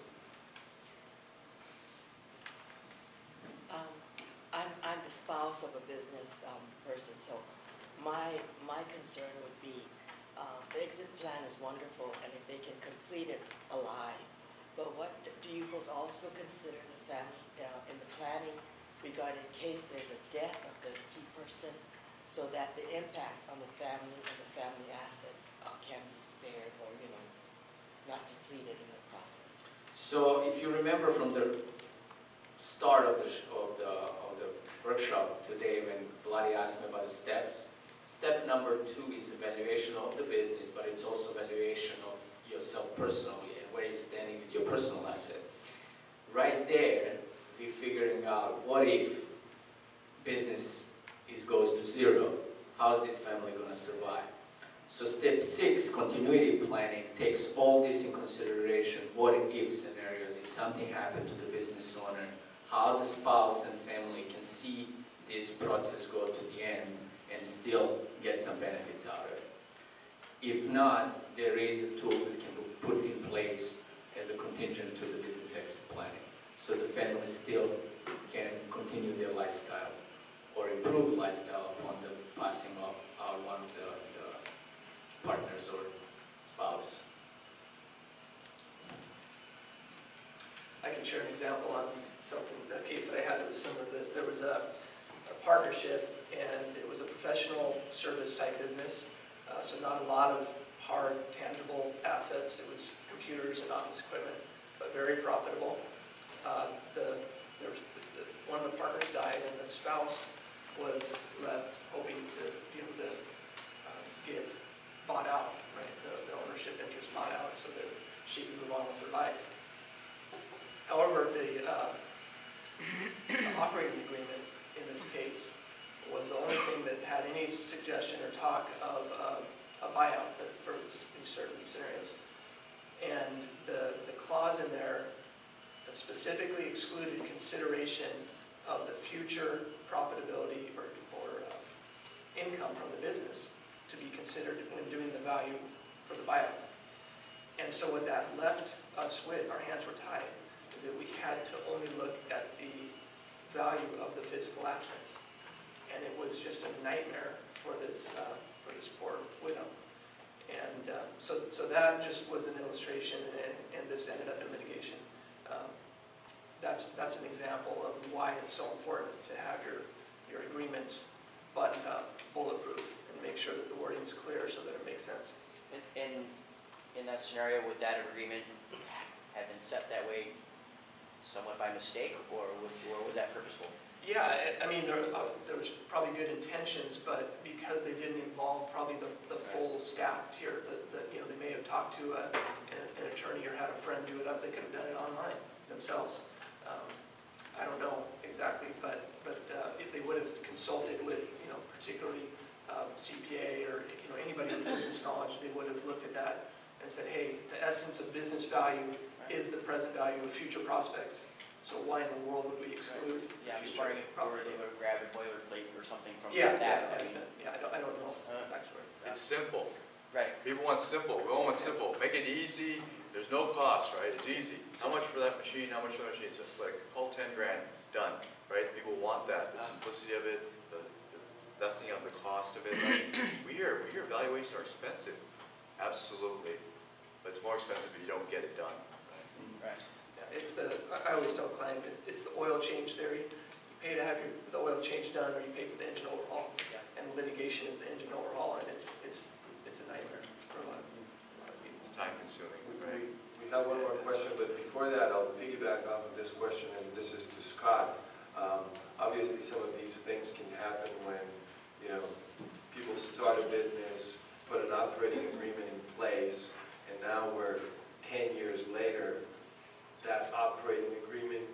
Um, I'm, I'm the spouse of a business um, person, so my, my concern would be uh, the exit plan is wonderful, and if they can complete it alive, but what do you folks also consider the family uh, in the planning regarding in case there's a death of the key person, so that the impact on the family and the family assets uh, can be spared or, you know, not depleted in the process?
So if you remember from the start of the, of the, of the workshop today, when Vladi asked me about the steps, step number two is evaluation of the business, but it's also evaluation of yourself personally and where you're standing with your personal asset. Right there, we're figuring out what if business is goes to zero. How's this family going to survive? So step six, continuity planning, takes all this in consideration. What if scenarios, if something happened to the business owner, how the spouse and family can see this process go to the end and still get some benefits out of it. If not, there is a tool that can be put in place as a contingent to the business exit planning. So the family still can continue their lifestyle or improve the lifestyle upon the passing of uh, one of the, the partners or spouse.
I can share an example on something, a case that I had that was similar to this. There was a, a partnership, and it was a professional service type business, uh, so not a lot of hard, tangible assets. It was computers and office equipment. But very profitable. Uh, the, there was, the, one of the partners died, and the spouse was left hoping to be able to uh, get bought out, right? The, the ownership interest bought out so that she could move on with her life. However, the, uh, the operating agreement in this case was the only thing that had any suggestion or talk of uh, a buyout for these certain scenarios. And the, the clause in there specifically excluded consideration of the future profitability or, or uh, income from the business to be considered when doing the value for the buyout. And so what that left us with, our hands were tied, is that we had to only look at the value of the physical assets. And it was just a nightmare for this, uh, for this poor widow. And uh, so, so that just was an illustration, and, and this ended up in litigation. Um, that's, that's an example of why it's so important to have your, your agreements buttoned up, bulletproof, and make sure that the wording is clear so that it makes sense.
In, in, in that scenario, would that agreement have been set that way somewhat by mistake, or, would, or was that purposeful?
Yeah, I, I mean, there, uh, there was probably good intentions, but because they didn't involve probably the, the full staff here, that, that, you know, they may have talked to a, an, an attorney or had a friend do it up, they could have done it online themselves. Um, I don't know exactly, but, but uh, if they would have consulted with, you know, particularly um, C P A or, you know, anybody with business knowledge, they would have looked at that and said, hey, the essence of business value is the present value of future prospects. So why in the world would we exclude?
Yeah, I'm just wondering if probably they would have grabbed a boilerplate or something from
Yeah,
that.
yeah,
I mean,
yeah, I don't, I don't know.
Uh,
Backstory.
It's simple.
right.
People want simple. We all want simple. Make it easy. There's no cost, right? It's easy. How much for that machine? How much for that machine? So it's like, call ten grand, done, right? People want that. The simplicity of it, the, the vesting of the cost of it. Right? we hear, we hear valuations are expensive. Absolutely. But it's more expensive if you don't get it done.
Right.
Yeah, it's the, I always tell clients, it's, it's the oil change theory. You pay to have your, the oil change done, or you pay for the engine overhaul.
Yeah.
And litigation is the engine overhaul, and it's, it's, it's a nightmare for a lot of, a lot of people.
It's time consuming,
We,
right?
we have one more question, but before that, I'll piggyback off of this question, and this is to Scott. Um, obviously, some of these things can happen when, you know, people start a business, put an operating agreement in place, and now we're ten years later, that operating agreement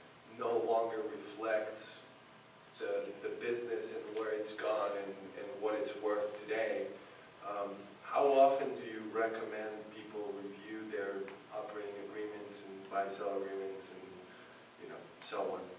no longer reflects the, the business and where it's gone and, and what it's worth today. Um, how often do you recommend people review their operating agreements and buy-sell agreements and, you know, so on?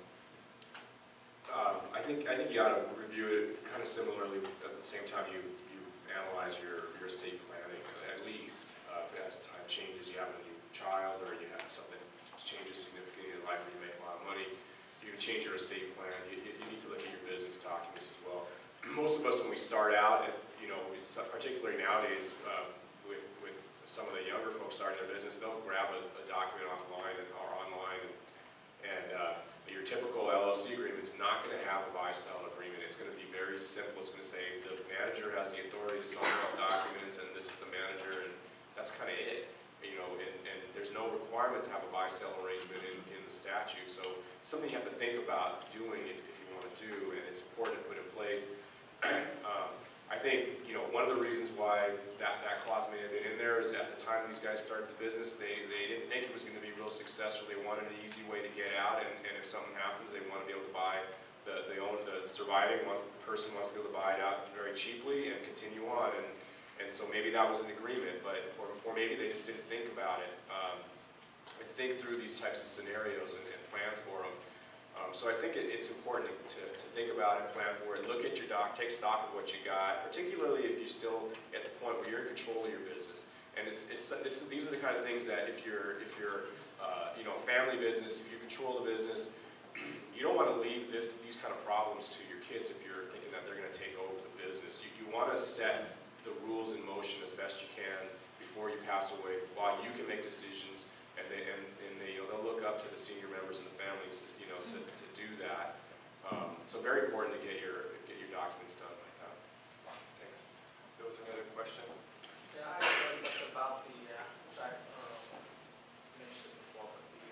Um, I think I think you ought to review it kind of similarly at the same time you, you analyze your, your estate planning, at least uh, as time changes. You have a new child or you have something changes significantly in life, or you make a lot of money, you can change your estate plan. You, you, you need to look at your business documents as well. Most of us, when we start out, and, you know, particularly nowadays, uh, with, with some of the younger folks starting their business, they'll grab a, a document offline and, or online, and, and uh, your typical L L C agreement is not going to have a buy-sell agreement. It's going to be very simple. It's going to say the manager has the authority to sign all documents, and this is the manager, and that's kind of it. You know, and, and there's no requirement to have a buy-sell arrangement in, in the statute. So it's something you have to think about doing if, if you want to do, and it's important to put in place. um, I think, you know, one of the reasons why that, that clause may have been in there is at the time these guys started the business, they, they didn't think it was going to be real successful. They wanted an easy way to get out, and, and if something happens, they want to be able to buy, the, the, own, the surviving wants, the person wants to be able to buy it out very cheaply and continue on. And, And so maybe that was an agreement, but or, or maybe they just didn't think about it um, and think through these types of scenarios and, and plan for them. Um, so I think it, it's important to, to think about it, plan for it, look at your doc, take stock of what you got, particularly if you're still at the point where you're in control of your business. And it's, it's, it's, these are the kind of things that if you're, if you're uh, you know, family business, if you control the business, you don't want to leave this, these kind of problems to your kids if you're thinking that they're going to take over the business. You, you want to set the rules in motion as best you can before you pass away, while you can make decisions, and they and, and they, you know, they'll look up to the senior members in the family to, you know, to, to do that. Um, so very important to get your get your documents done like that.
Thanks. There was another question.
Yeah, I have a question about the, uh, which I uh, mentioned before, but the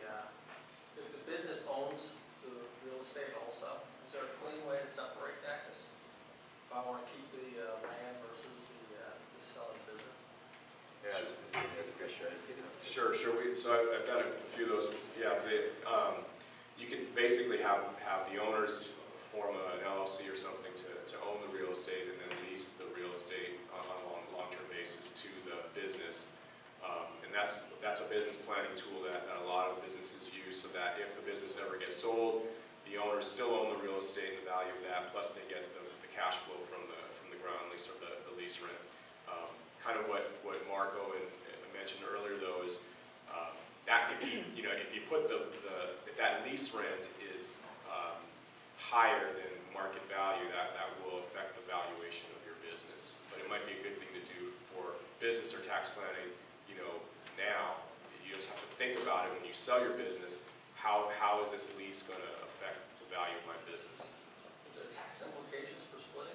sure. We, so I've, I've done a few of those. Yeah, they, um, you can basically have, have the owners form an L L C or something to, to own the real estate and then lease the real estate on a long, long-term basis to the business. Um, and that's, that's a business planning tool that, that a lot of businesses use so that if the business ever gets sold, the owners still own the real estate and the value of that, plus they get the, the cash flow from the, from the ground lease or the, the lease rent. Um, kind of what, what Marko and, and mentioned earlier though is um, that could be, you know, if you put the, the if that lease rent is um, higher than market value, that, that will affect the valuation of your business. But it might be a good thing to do for business or tax planning, you know, now. You just have to think about it when you sell your business, how, how is this lease going to affect the value of my business?
Is there tax implications for splitting?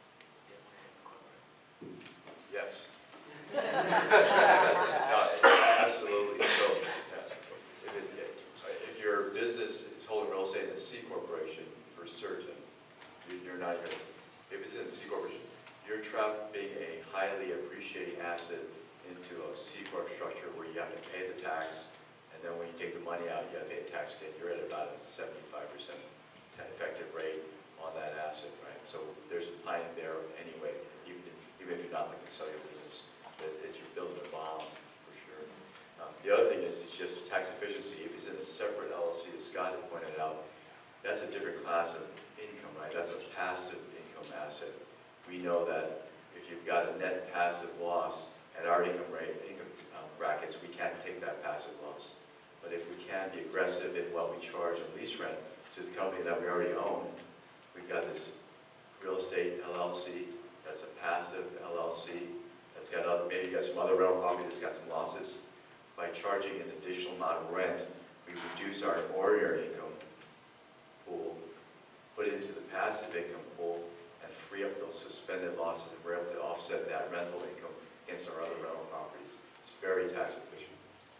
Yes. No, absolutely. So, if, it's, if your business is holding real estate in a C corporation, for certain, you're not even. If it's in a C corporation, you're trapping a highly appreciating asset into a C corp structure where you have to pay the tax, and then when you take the money out, you have to pay the tax again. You're at about a seventy-five percent effective rate on that asset, right? So there's some planning there anyway, even if, even if you're not looking to sell your business. It's, it's you're building a bomb, for sure. Um, the other thing is, it's just tax efficiency. If it's in a separate L L C, as Scott had pointed out, that's a different class of income, right? That's a passive income asset. We know that if you've got a net passive loss at our income rate, income um, brackets, we can't take that passive loss. But if we can be aggressive in what we charge in lease rent to the company that we already own, we've got this real estate L L C, that's a passive L L C, that's got other, maybe you got some other rental property that's got some losses. By charging an additional amount of rent, we reduce our ordinary income pool, put it into the passive income pool, and free up those suspended losses, and we're able to offset that rental income against our other rental properties. It's very tax efficient.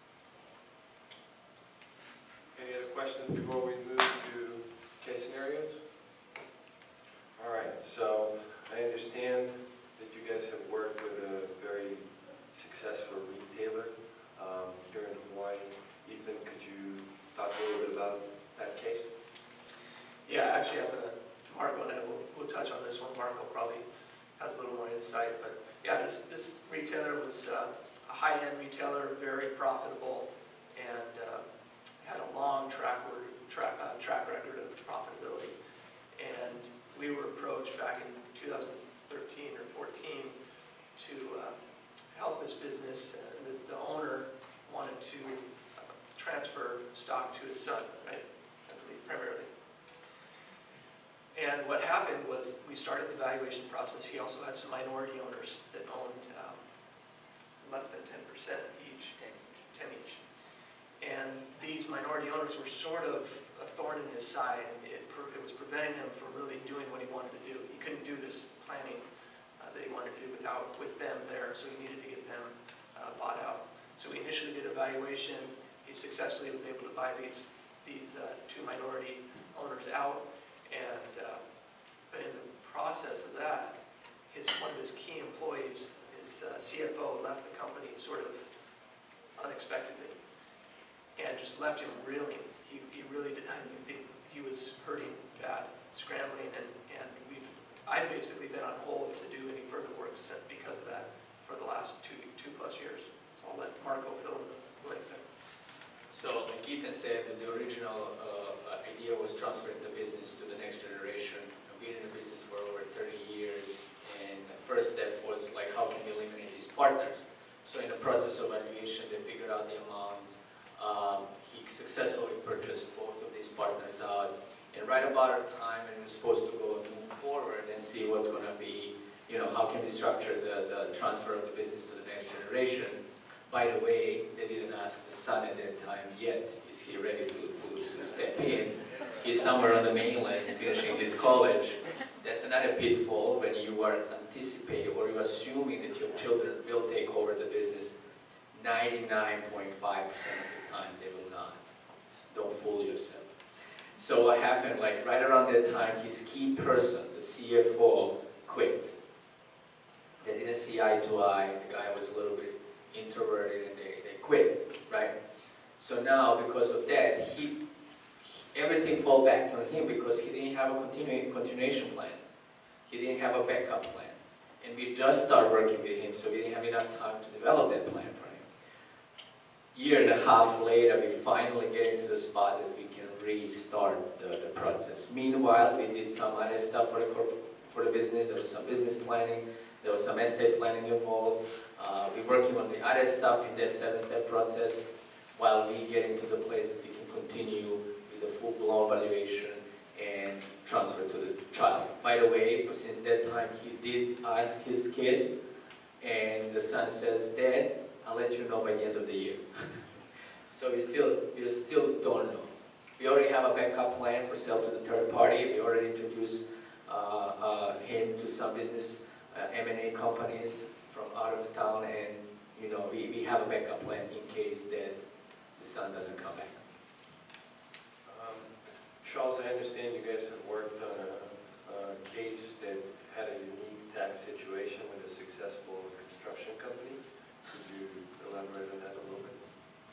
Any other questions before we move to case scenarios? All right, so I understand that you guys have worked with a very successful retailer um, here in Hawaii. Ethan, could you talk a little bit about that case?
Yeah, actually, I'm gonna, Marko and I will, will touch on this one. Marko probably has a little more insight, but yeah, this, this retailer was uh, a high-end retailer, very profitable, and uh, had a long track, word, track, uh, track record of profitability. And we were approached back in two thousand thirteen or fourteen to uh, help this business. Uh, the, the owner wanted to uh, transfer stock to his son, right? I believe primarily. And what happened was we started the valuation process. He also had some minority owners that owned um, less than ten percent each, ten each. And these minority owners were sort of a thorn in his side, and it, it was preventing him from really doing what he wanted to do. He couldn't do this planning uh, that he wanted to do without with them there, so he needed to get them uh, bought out. So we initially did a valuation. He successfully was able to buy these these uh, two minority owners out, and uh, but in the process of that, his one of his key employees, his uh, C F O, left the company sort of unexpectedly, and just left him reeling. He, he really did, I mean, he was hurting bad, scrambling, and, and we've, I've basically been on hold to do any further work because of that for the last two, two plus years. So I'll let Marko fill in the blanks there.
So like Ethan said, that the original uh, idea was transferring the business to the next generation. I've been in the business for over thirty years, and the first step was like, how can we eliminate these partners? So in the process of valuation, they figured out the amounts. Um, he successfully purchased both of these partners out, and right about our time when we were supposed to go and move forward and see what's going to be, you know, how can we structure the, the transfer of the business to the next generation. By the way, they didn't ask the son at that time yet, is he ready to, to, to step in? He's somewhere on the mainland finishing his college. That's another pitfall when you are anticipating or you're assuming that your children will take over the business. ninety-nine point five percent of the time they will not. Don't fool yourself. So what happened, like right around that time, his key person, the C F O, quit. They didn't see eye to eye. The guy was a little bit introverted and they, they quit, right? So now, because of that, he, everything fall back on him because he didn't have a continu continuation plan. He didn't have a backup plan. And we just started working with him, so we didn't have enough time to develop that plan for him. Year and a half later, we finally get into the spot that we can restart the, the process. Meanwhile, we did some other stuff for the, for the business. There was some business planning. There was some estate planning involved. Uh, we're working on the other stuff in that seven-step process while we get into the place that we can continue with the full-blown valuation and transfer to the child. By the way, since that time, he did ask his kid, and the son says, "Dad, I'll let you know by the end of the year." So we still, we still don't know. We already have a backup plan for sale to the third party. We already introduced uh, uh, him to some business uh, M and A companies from out of the town, and you know, we, we have a backup plan in case that the son doesn't come back.
Um, Charles, I understand you guys have worked on a, a case that had a unique tax situation with a successful construction company. Could you elaborate on that a little bit?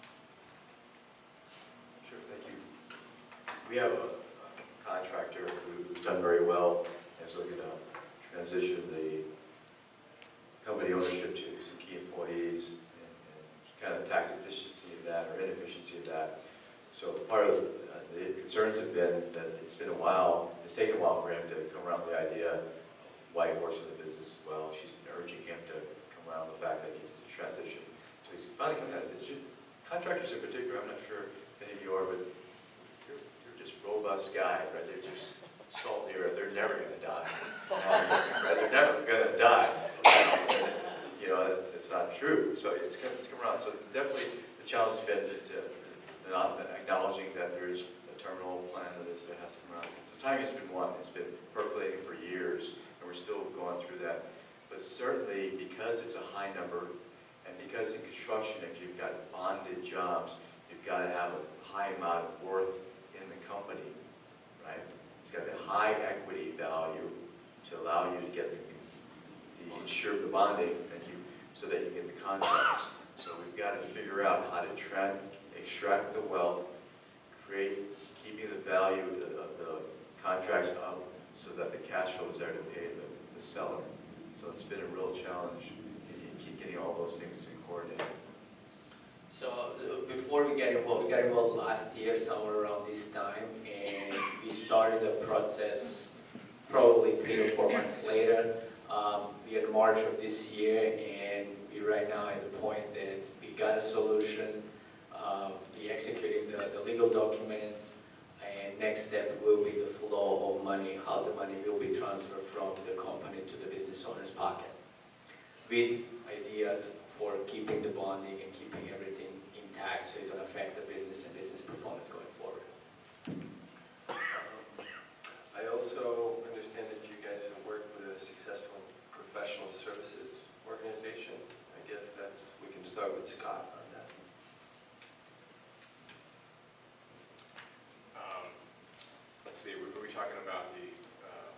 Sure, thank you. We have a, a contractor who's done very well and is looking to transition the company ownership to some key employees and, and kind of the tax efficiency of that or inefficiency of that. So part of uh, the concerns have been that it's been a while, it's taken a while for him to come around with the idea. Wife works in the business as well. She's urging him to come around with the fact that he needs to transition. So he's finally coming out. It's just, contractors in particular, I'm not sure if any of you are, but you're, you're just robust guys, right? They're just salt in the earth. They're never going to die. Um, right? They're never going to die. You know, it's, it's not true. So it's come, it's come around. So definitely the challenge has been to, to not acknowledging that there's a terminal plan of this that has to come around. So timing has been one. It's been percolating for years, and we're still going through that. But certainly because it's a high number, and because in construction, if you've got bonded jobs, you've got to have a high amount of worth in the company, right? It's got to be a high equity value to allow you to get the, the insured, the bonding, thank you, so that you get the contracts. So we've got to figure out how to tra extract the wealth, create, keeping the value of the, of the contracts up so that the cash flow is there to pay the, the seller. So it's been a real challenge in keep getting all those things to coordinate.
So uh, before we get involved, we got involved last year, somewhere around this time, and we started the process probably three or four months later. Um, we're in March of this year, and we're right now at the point that we got a solution. Uh, we're executing the, the legal documents, and next step will be the flow of money, how the money will be transferred from the company to the business owner's pockets, with ideas for keeping the bonding and keeping everything intact so it don't affect the business and business performance going forward.
Um, I also understand that you guys have worked with a successful professional services organization. I guess that's, we can start with Scott on that.
Um, let's see, were we talking about the, uh,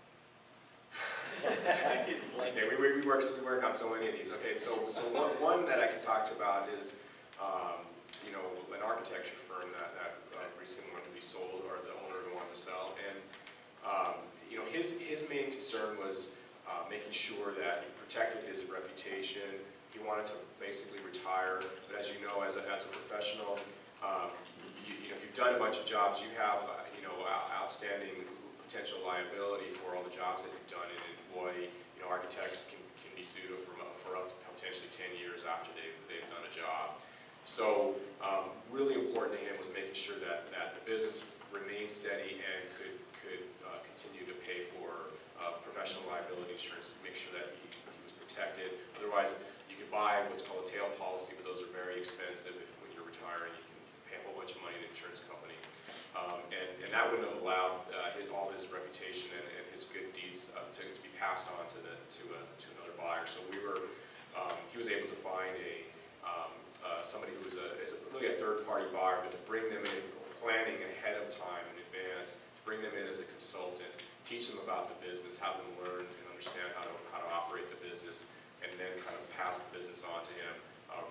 yeah, we, we, we, work, we work on so many of these. Okay, so, so one, one that I can talk to about is, um, you know, an architecture firm that, that uh, recently wanted to be sold, or the owner wanted to sell. And, um, you know, his, his main concern was uh, making sure that he protected his reputation. He wanted to basically retire, but as you know, as a, as a professional, um, you, you know, if you've done a bunch of jobs, you have, uh, you know, outstanding potential liability for all the jobs that you've done. And in Hawaii, you know, architects can, can be sued for, for up to potentially ten years after they've, they've done a job. So um, really important to him was making sure that, that the business remained steady and could, could uh, continue to pay for uh, professional liability insurance to make sure that he, he was protected. Otherwise, you could buy what's called a tail policy, but those are very expensive. If when you're retiring, you can pay a whole bunch of money to an insurance company. Um, and, and that wouldn't have allowed uh, his, all his reputation and, and his good deeds uh, to, to be passed on to, the, to, uh, to another buyer. So we were, um, he was able to find a um, uh, somebody who was a, is a, really a third-party buyer, but to bring them in, planning ahead of time in advance, to bring them in as a consultant, teach them about the business, have them learn and understand how to, how to operate the business, and then kind of pass the business on to him uh,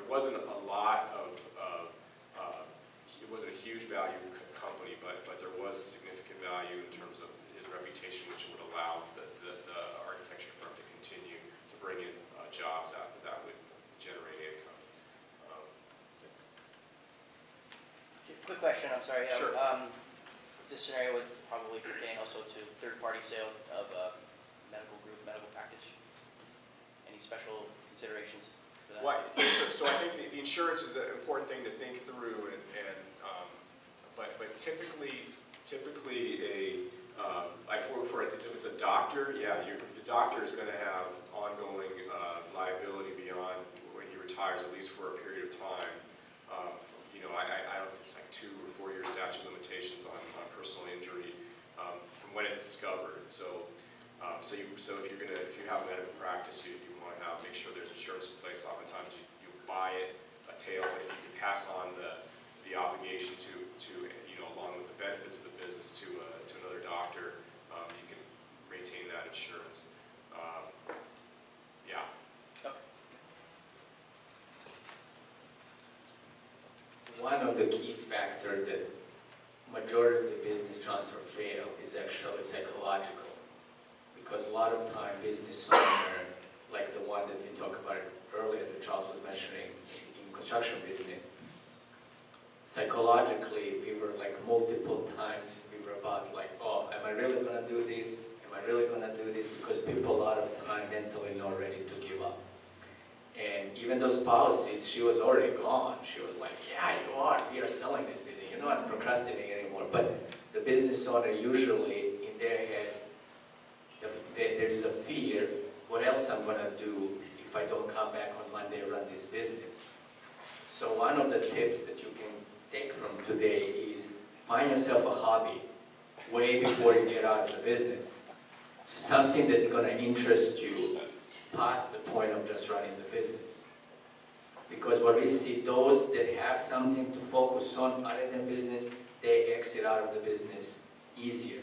wasn't a lot of, of uh, it wasn't a huge value co- company, but, but there was significant value in terms of his reputation, which would allow the, the, the architecture firm to continue to bring in uh, jobs that, that would generate income. Um,
Quick question, I'm sorry.
Sure.
Um, this scenario would probably pertain also to third-party sale of a medical group, medical package. Any special considerations for that?
Well, so, so I think the, the insurance is an important thing to think through, and, and um, but but typically typically a um, like for for if it's a doctor, yeah, you're, the doctor is going to have ongoing uh, liability beyond when he retires, at least for a period of time. Um, you know, I, I don't know if it's like two or four year statute of limitations on, on personal injury um, from when it's discovered. So. Um, so, you, so if you're gonna, if you have a medical practice, you, you want to have make sure there's insurance in place. Oftentimes, you, you buy it a tail, but if you can pass on the the obligation to to you know along with the benefits of the business to uh, to another doctor, um, you can maintain that insurance. Um, yeah.
One of the key factors that majority of the business transfer fail is actually psychological. Because a lot of time business owner, like the one that we talked about earlier that Charles was mentioning in construction business, psychologically we were like multiple times we were about like, oh, am I really gonna do this? Am I really gonna do this? Because people a lot of time mentally not ready to give up. And even those policies, she was already gone. She was like, yeah, you are. We are selling this business. You're not procrastinating anymore. But the business owner usually in their head, The, there is a fear, what else I'm going to do if I don't come back on Monday and run this business. So one of the tips that you can take from today is find yourself a hobby way before you get out of the business. Something that's going to interest you past the point of just running the business. Because what we see, those that have something to focus on other than business, they exit out of the business easier.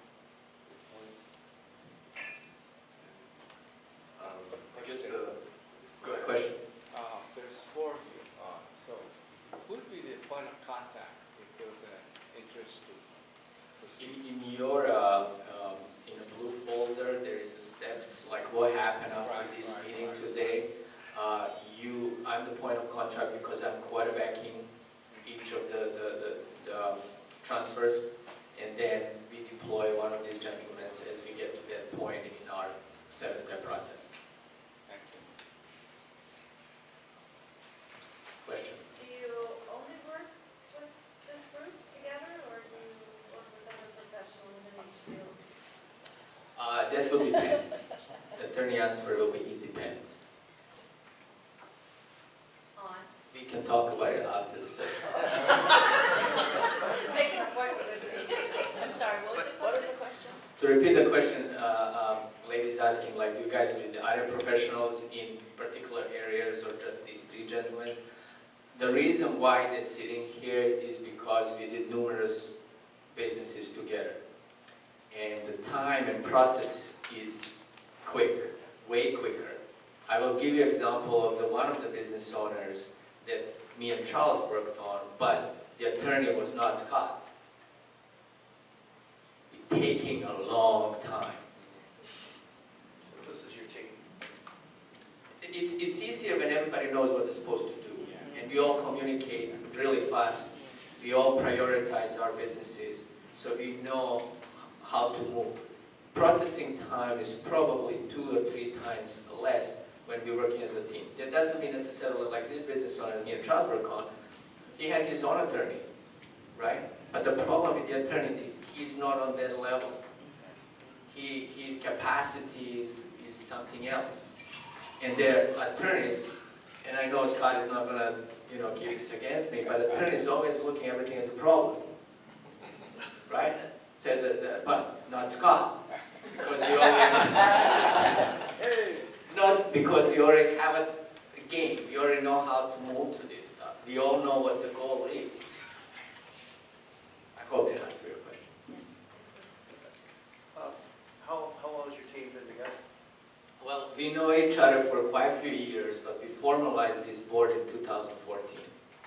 Just a
Good question.
Uh, there's four of you, uh, so who would be the point of contact if there was an interest to
In,
proceed?
in your, uh, um, in a blue folder, there is the steps, like what happened after
Right,
this
right,
meeting
right.
today. Uh, you, I'm the point of contact because I'm quarterbacking each of the, the, the, the um, transfers, and then we deploy one of these gentlemen as we get to that point in our seven-step process.
Thank you.
Question?
Do you only work with this group together, or do you work with other professionals in each field?
Uh, that will depend. The attorney answer will be, it depends.
On?
We can talk about it after the session.
Make an appointment with me. I'm sorry, what was the
What
question?
is the question?
To repeat the question, uh, um, lady's asking, like, do you guys with other professionals in particular areas or just these three gentlemen? The reason why they're sitting here is because we did numerous businesses together. And the time and process is quick, way quicker. I will give you an example of the one of the business owners that me and Charles worked on, but the attorney was not Scott. It's taking a long time.
So this is your team.
It's, it's easier when everybody knows what they're supposed to do. And we all communicate really fast. We all prioritize our businesses, so we know how to move. Processing time is probably two or three times less when we're working as a team. That doesn't mean necessarily like this business owner me and Charles work on. He had his own attorney, right? But the problem with the attorney, he's not on that level. He, his capacity is, is something else. And their attorneys, and I know Scott is not gonna, you know, keep this against me, but attorneys always looking at everything as a problem, right? Said that, that, but not Scott, because we already, not because we already have a, a game. We already know how to move to this stuff. We all know what the goal is. I hope that answers your question.
Uh, How, how long has your team been together?
Well, we know each other for quite a few years, but we formalized this board in two thousand fourteen.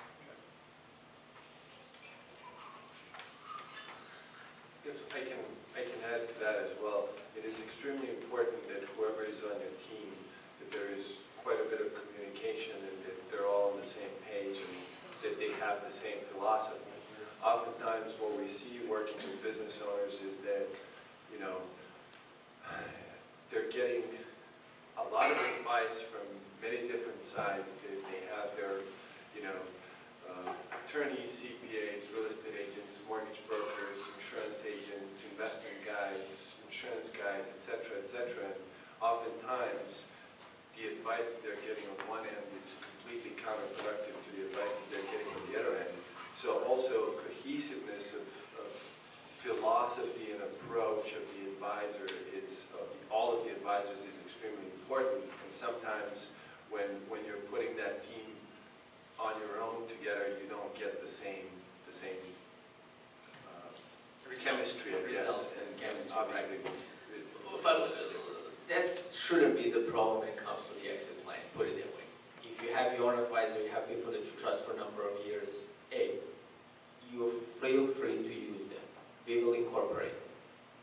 Yes, I can, I can add to that as well. It is extremely important that whoever is on your team, that there is quite a bit of communication and that they're all on the same page and that they have the same philosophy. Oftentimes what we see working with business owners is that, you know, they're getting a lot of advice from many different sides. They, they have their, you know, uh, attorneys, C P As, real estate agents, mortgage brokers, insurance agents, investment guys, insurance guys, et cetera, et cetera. And oftentimes, the advice that they're getting on one end is completely counterproductive to the advice that they're getting on the other end. So also cohesiveness of, of philosophy and approach of the advisor is, of all of the advisors is extremely important. And sometimes when, when you're putting that team on your own together, you don't get the same, the same uh, chemistry, I guess.
Results and chemistry,
obviously,
right.
it-
But that shouldn't be the problem when it comes to the exit plan, put it that way. If you have your own advisor, you have people that you trust for a number of years, A, you feel free to use them. We will incorporate them.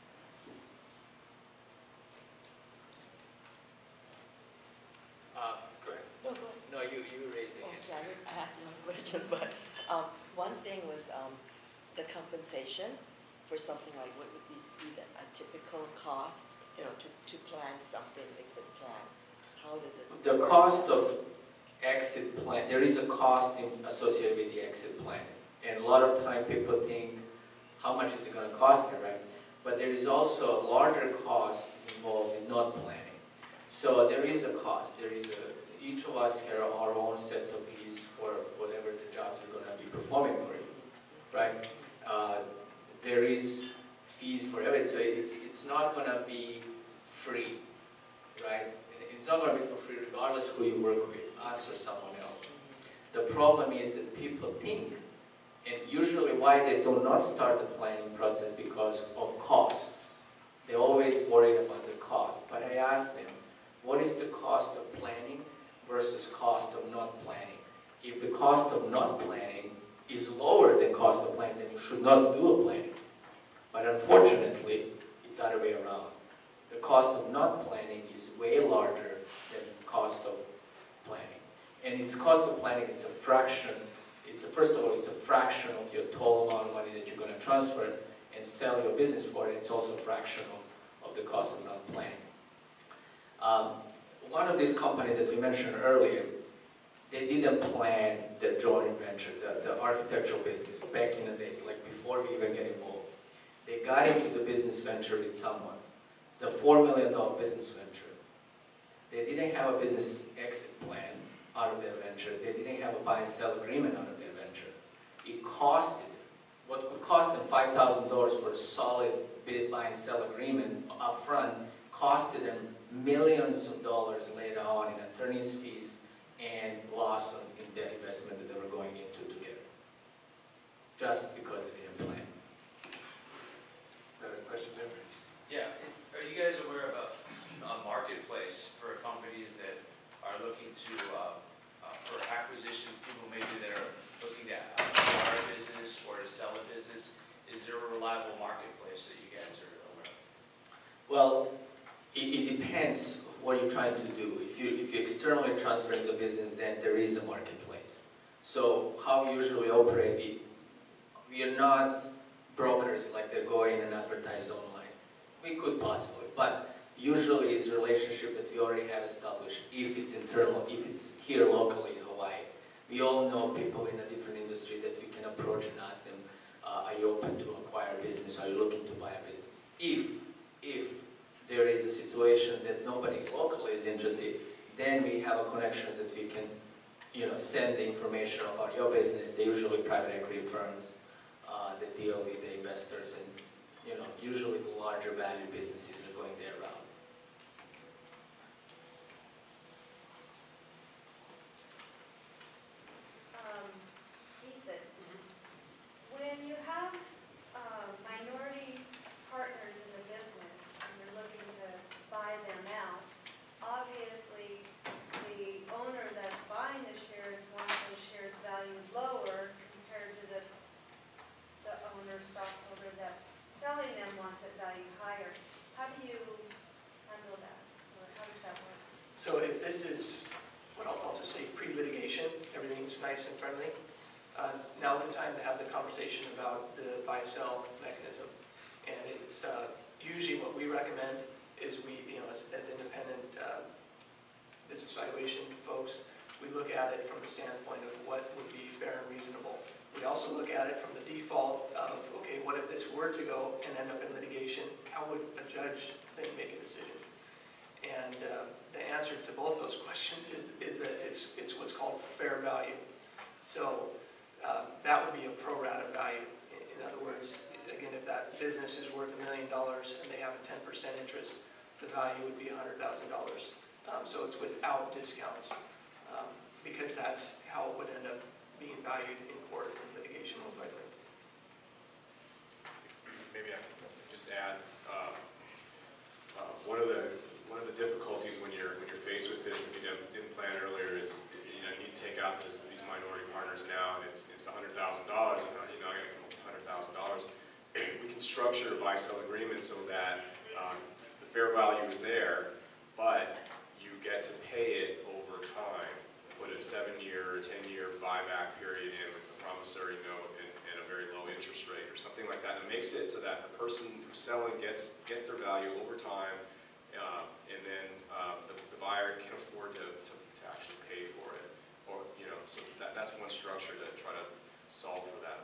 Uh,
Go ahead.
No, go ahead.
no, you, you raised the hand.
Okay, I didn't- I asked another question, but um, one thing was um, the compensation for something like, what would be be the- a typical cost, you know, to, to plan something, exit plan? How does it?
The
work?
cost of exit plan, there is a cost in, associated with the exit plan. And a lot of time people think, how much is it going to cost me, right? But there is also a larger cost involved in not planning. So there is a cost. There is a, each of us here are our own set of fees for whatever the jobs we're going to be performing for you, right? Uh, there is fees for everything, so it's, it's not going to be free, right? It's not going to be for free regardless who you work with, us or someone else. The problem is that people think, and usually why they do not start the planning process because of cost. They're always worried about the cost. But I ask them, what is the cost of planning versus cost of not planning? If the cost of not planning is lower than cost of planning, then you should not do a planning. But unfortunately, it's the other way around. The cost of not planning is way larger than cost of planning. And it's cost of planning, it's a fraction. It's a, first of all, it's a fraction of your total amount of money that you're going to transfer and sell your business for. And it's also a fraction of, of the cost of not planning. Um, one of these companies that we mentioned earlier, they didn't plan their joint venture, the, the architectural business, back in the days, like before we even get involved. They got into the business venture with someone, the four million dollar business venture. They didn't have a business exit plan out of their venture. They didn't have a buy and sell agreement out of their venture. It costed, what could cost them five thousand dollars for a solid bid buy and sell agreement up front, costed them millions of dollars later on in attorney's fees and loss on, in that investment that they were going into together. Just because they didn't plan.
Another question there?
Yeah, are you guys aware of a, a marketplace for companies that are looking to, uh, uh, for acquisition, people maybe that are looking to acquire a business or to sell a business? Is there a reliable marketplace that you guys are aware of?
Well, it, it depends what you're trying to do. If you if you're externally transferring the business, then there is a marketplace. So how we usually operate, we, we are not brokers like they go in and advertise online. We could possibly, but usually it's a relationship that we already have established. If it's internal, if it's here locally in Hawaii, we all know people in a different industry that we can approach and ask them, uh, are you open to acquire a business? Are you looking to buy a business? If if there is a situation that nobody locally is interested, then we have a connection that we can, you know, send the information about your business. They're usually private equity firms uh, that deal with the investors, and you know, usually the larger value businesses are going their route.
Um, Ethan, when you have uh, minority partners in the business and you're looking to buy them out, obviously
this is what I'll, I'll just say pre-litigation. Everything's nice and friendly. Uh, now's the time to have the conversation about the buy-sell mechanism. And it's uh, usually what we recommend is we, you know, as, as independent uh, business valuation folks, we look at it from the standpoint of what would be fair and reasonable. We also look at it from the default of, okay, what if this were to go and end up in litigation? How would a judge then make a decision? And uh, the answer to both those questions is, is that it's, it's what's called fair value. So uh, that would be a pro rata value. In, in other words, again, if that business is worth a million dollars and they have a ten percent interest, the value would be one hundred thousand dollars. Um, so it's without discounts, um, because that's how it would end up being valued in court in litigation, most likely.
Maybe I can just add, uh, uh, one of the one of the difficulties when you're when you're faced with this, if you didn't, didn't plan earlier, is you know you need to take out this, these minority partners now, and it's it's a hundred thousand dollars, and you know I got to come up with a hundred thousand dollars. We can structure a buy-sell agreement so that um, the fair value is there, but you get to pay it over time. Put a seven-year or ten-year buyback period in with a promissory note and, and a very low interest rate or something like that. It makes it so that the person who's selling gets gets their value over time, uh, and then uh, the, the buyer can afford to, to, to actually pay for it. Or you know, so that that's one structure to try to solve for that.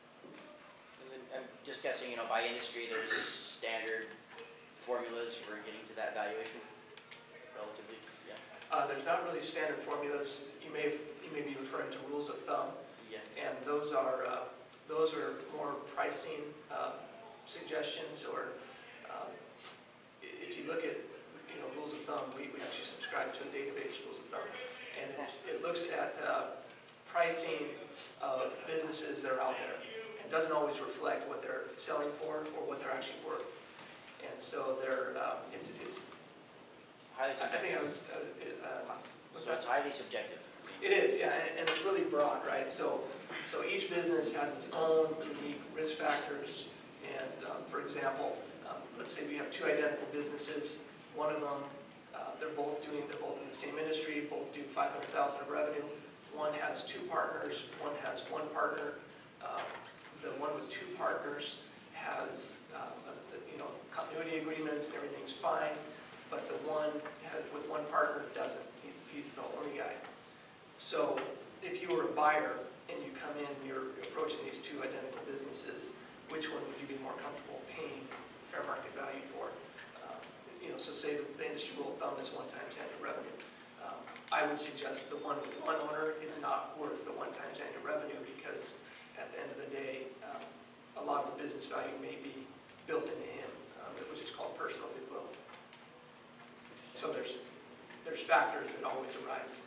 And then I'm just guessing, you know, by industry, there's standard formulas for getting to that valuation, relatively. Yeah.
Uh, there's not really standard formulas. You may you may be referring to rules of thumb,
Yeah.
and those are uh, those are more pricing uh, suggestions. Or um, if you look at you know rules of thumb, we, we actually subscribe to a database, rules of thumb, and it's, it looks at uh, pricing of businesses that are out there. It doesn't always reflect what they're selling for or what they're actually worth, and so they're um, it's it's.
Highly
I I think I
subjective.
was, uh, uh, what's
So
that?
it's highly subjective.
It is, yeah, and, and it's really broad, right? So, so each business has its own unique risk factors, and um, for example, um, let's say we have two identical businesses. One of them, uh, they're both doing, they're both in the same industry, both do five hundred thousand of revenue. One has two partners, one has one partner. Um, the one with two partners has, uh, you know, continuity agreements and everything's fine. But the one has, with one partner doesn't. He's, he's the only guy. So if you were a buyer and you come in and you're approaching these two identical businesses, which one would you be more comfortable paying fair market value for? Um, you know, so say the, the industry rule of thumb is one times annual revenue. Um, I would suggest the one with one owner is not worth the one times annual revenue, because at the end of the day, um, a lot of the business value may be built into him, um, which is called personal goodwill. So there's there's factors that always arise.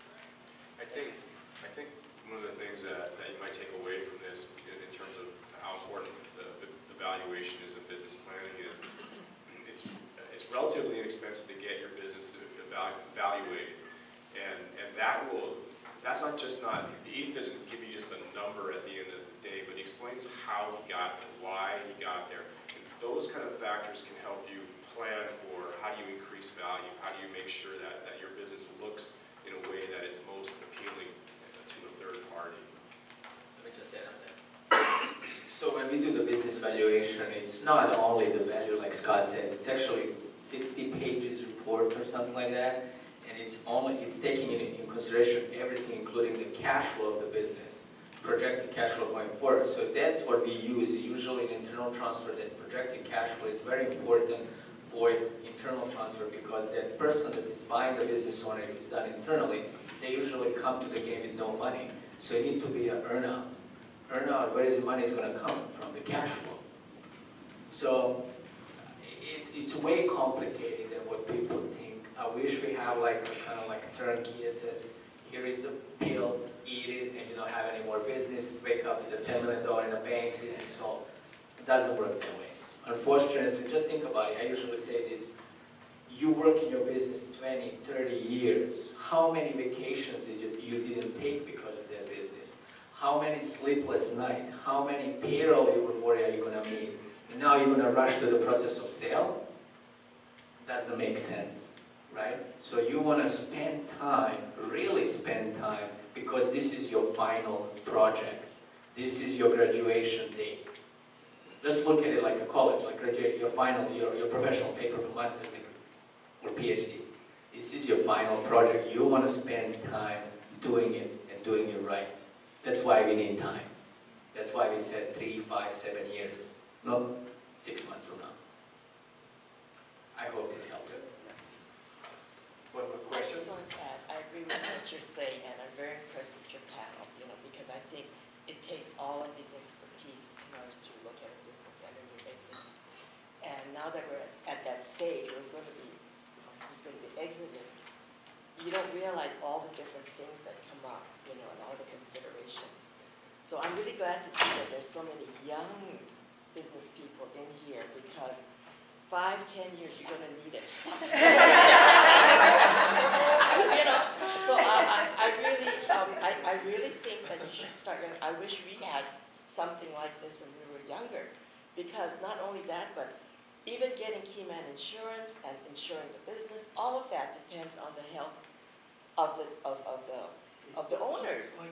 I think I think one of the things that, that you might take away from this in, in terms of how important the, the, the valuation is in business planning is it's it's relatively inexpensive to get your business evaluated, and and that will that's not just not he doesn't give you just a number at the end of the day, but he explains how he got there, why he got there, and those kind of factors can help you plan for how do you increase value, how do you make sure that, that your business looks in a way that it's most appealing to a third party.
Let me just add on that. So when we do the business valuation, it's not only the value like Scott says, it's actually sixty pages report or something like that, and it's only it's taking in, in consideration everything, including the cash flow of the business, projected cash flow going forward. So that's what we use. Usually in internal transfer, that projected cash flow is very important for internal transfer, because that person that is buying the business owner, if it's done internally, they usually come to the game with no money. So it needs to be an earn-out. Earn-out, where is the money is going to come from? The cash flow. So it's, it's way complicated than what people think. I wish we have like a kind of like a turnkey that says, here is the pill, eat it, and you don't have any more business, wake up with a ten million dollars in the bank, this is solved. It doesn't work that way. Unfortunately, just think about it. I usually say this. You work in your business twenty, thirty years. How many vacations did you, you didn't take because of that business? How many sleepless nights? How many payroll you were worried are you going to meet? And now you're going to rush to the process of sale? Doesn't make sense. right? So you want to spend time, really spend time, because this is your final project. This is your graduation day. Let's look at it like a college, like graduation, your final, your, your professional paper for master's degree or PhD. This is your final project. You want to spend time doing it and doing it right. That's why we need time. That's why we said three, five, seven years, not six months from now. I hope this helps.
One more
I
question?
just wanted to add, I agree with what you're saying, and I'm very impressed with your panel, you know, because I think it takes all of these expertise in order to look at a business and a new exit. And now that we're at that stage, we're going to be, it's going to be exited, you don't realize all the different things that come up, you know, and all the considerations. So I'm really glad to see that there's so many young business people in here, because five, ten years, you're going to need it. You know, so I, I, I really, um, I, I really think that you should start. I wish we had something like this when we were younger, because not only that, but even getting keyman insurance and insuring the business, all of that depends on the health of the of, of the of the owners. No,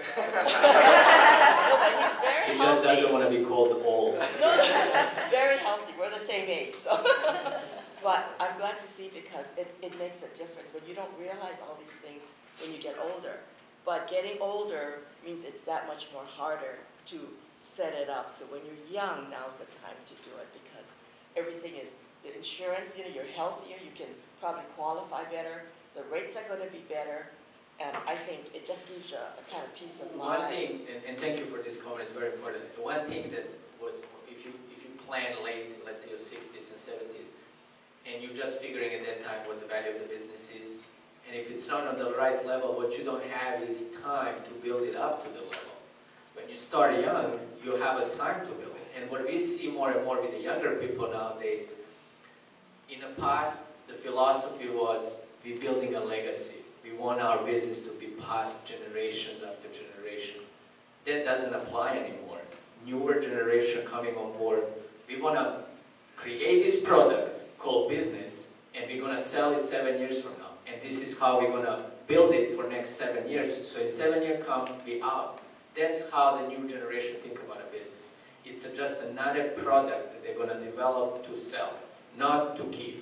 but he's very
He just
healthy.
doesn't want to be called old.
No, no, very healthy. We're the same age, so. But I'm glad to see, because it, it makes a difference when you don't realize all these things when you get older. But getting older means it's that much more harder to set it up. So when you're young, now's the time to do it, because everything is, the insurance, you know, you're healthier, you can probably qualify better, the rates are going to be better, and I think it just gives you a, a kind of peace of mind.
One thing, and, and thank you for this comment, it's very important. One thing that would, if you if you plan late, let's say your sixties and seventies, and you're just figuring at that time what the value of the business is, and if it's not on the right level, what you don't have is time to build it up to the level. When you start young, you have a time to build it. And what we see more and more with the younger people nowadays, in the past, the philosophy was we're building a legacy. We want our business to be passed generations after generation. That doesn't apply anymore. Newer generation coming on board, we want to create this product called business, and we're going to sell it seven years from now. And this is how we're going to build it for next seven years. So in seven years come, we out. That's how the new generation think about a business. It's a, just another product that they're going to develop to sell, not to keep.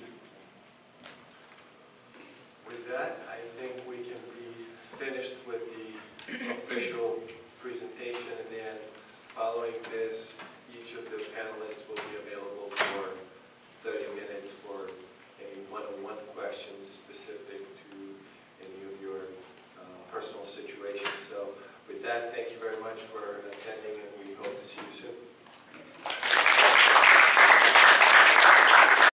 With that, I think we can be finished with the official presentation, and then following this, each of the panelists will be available for thirty minutes for any one-on-one questions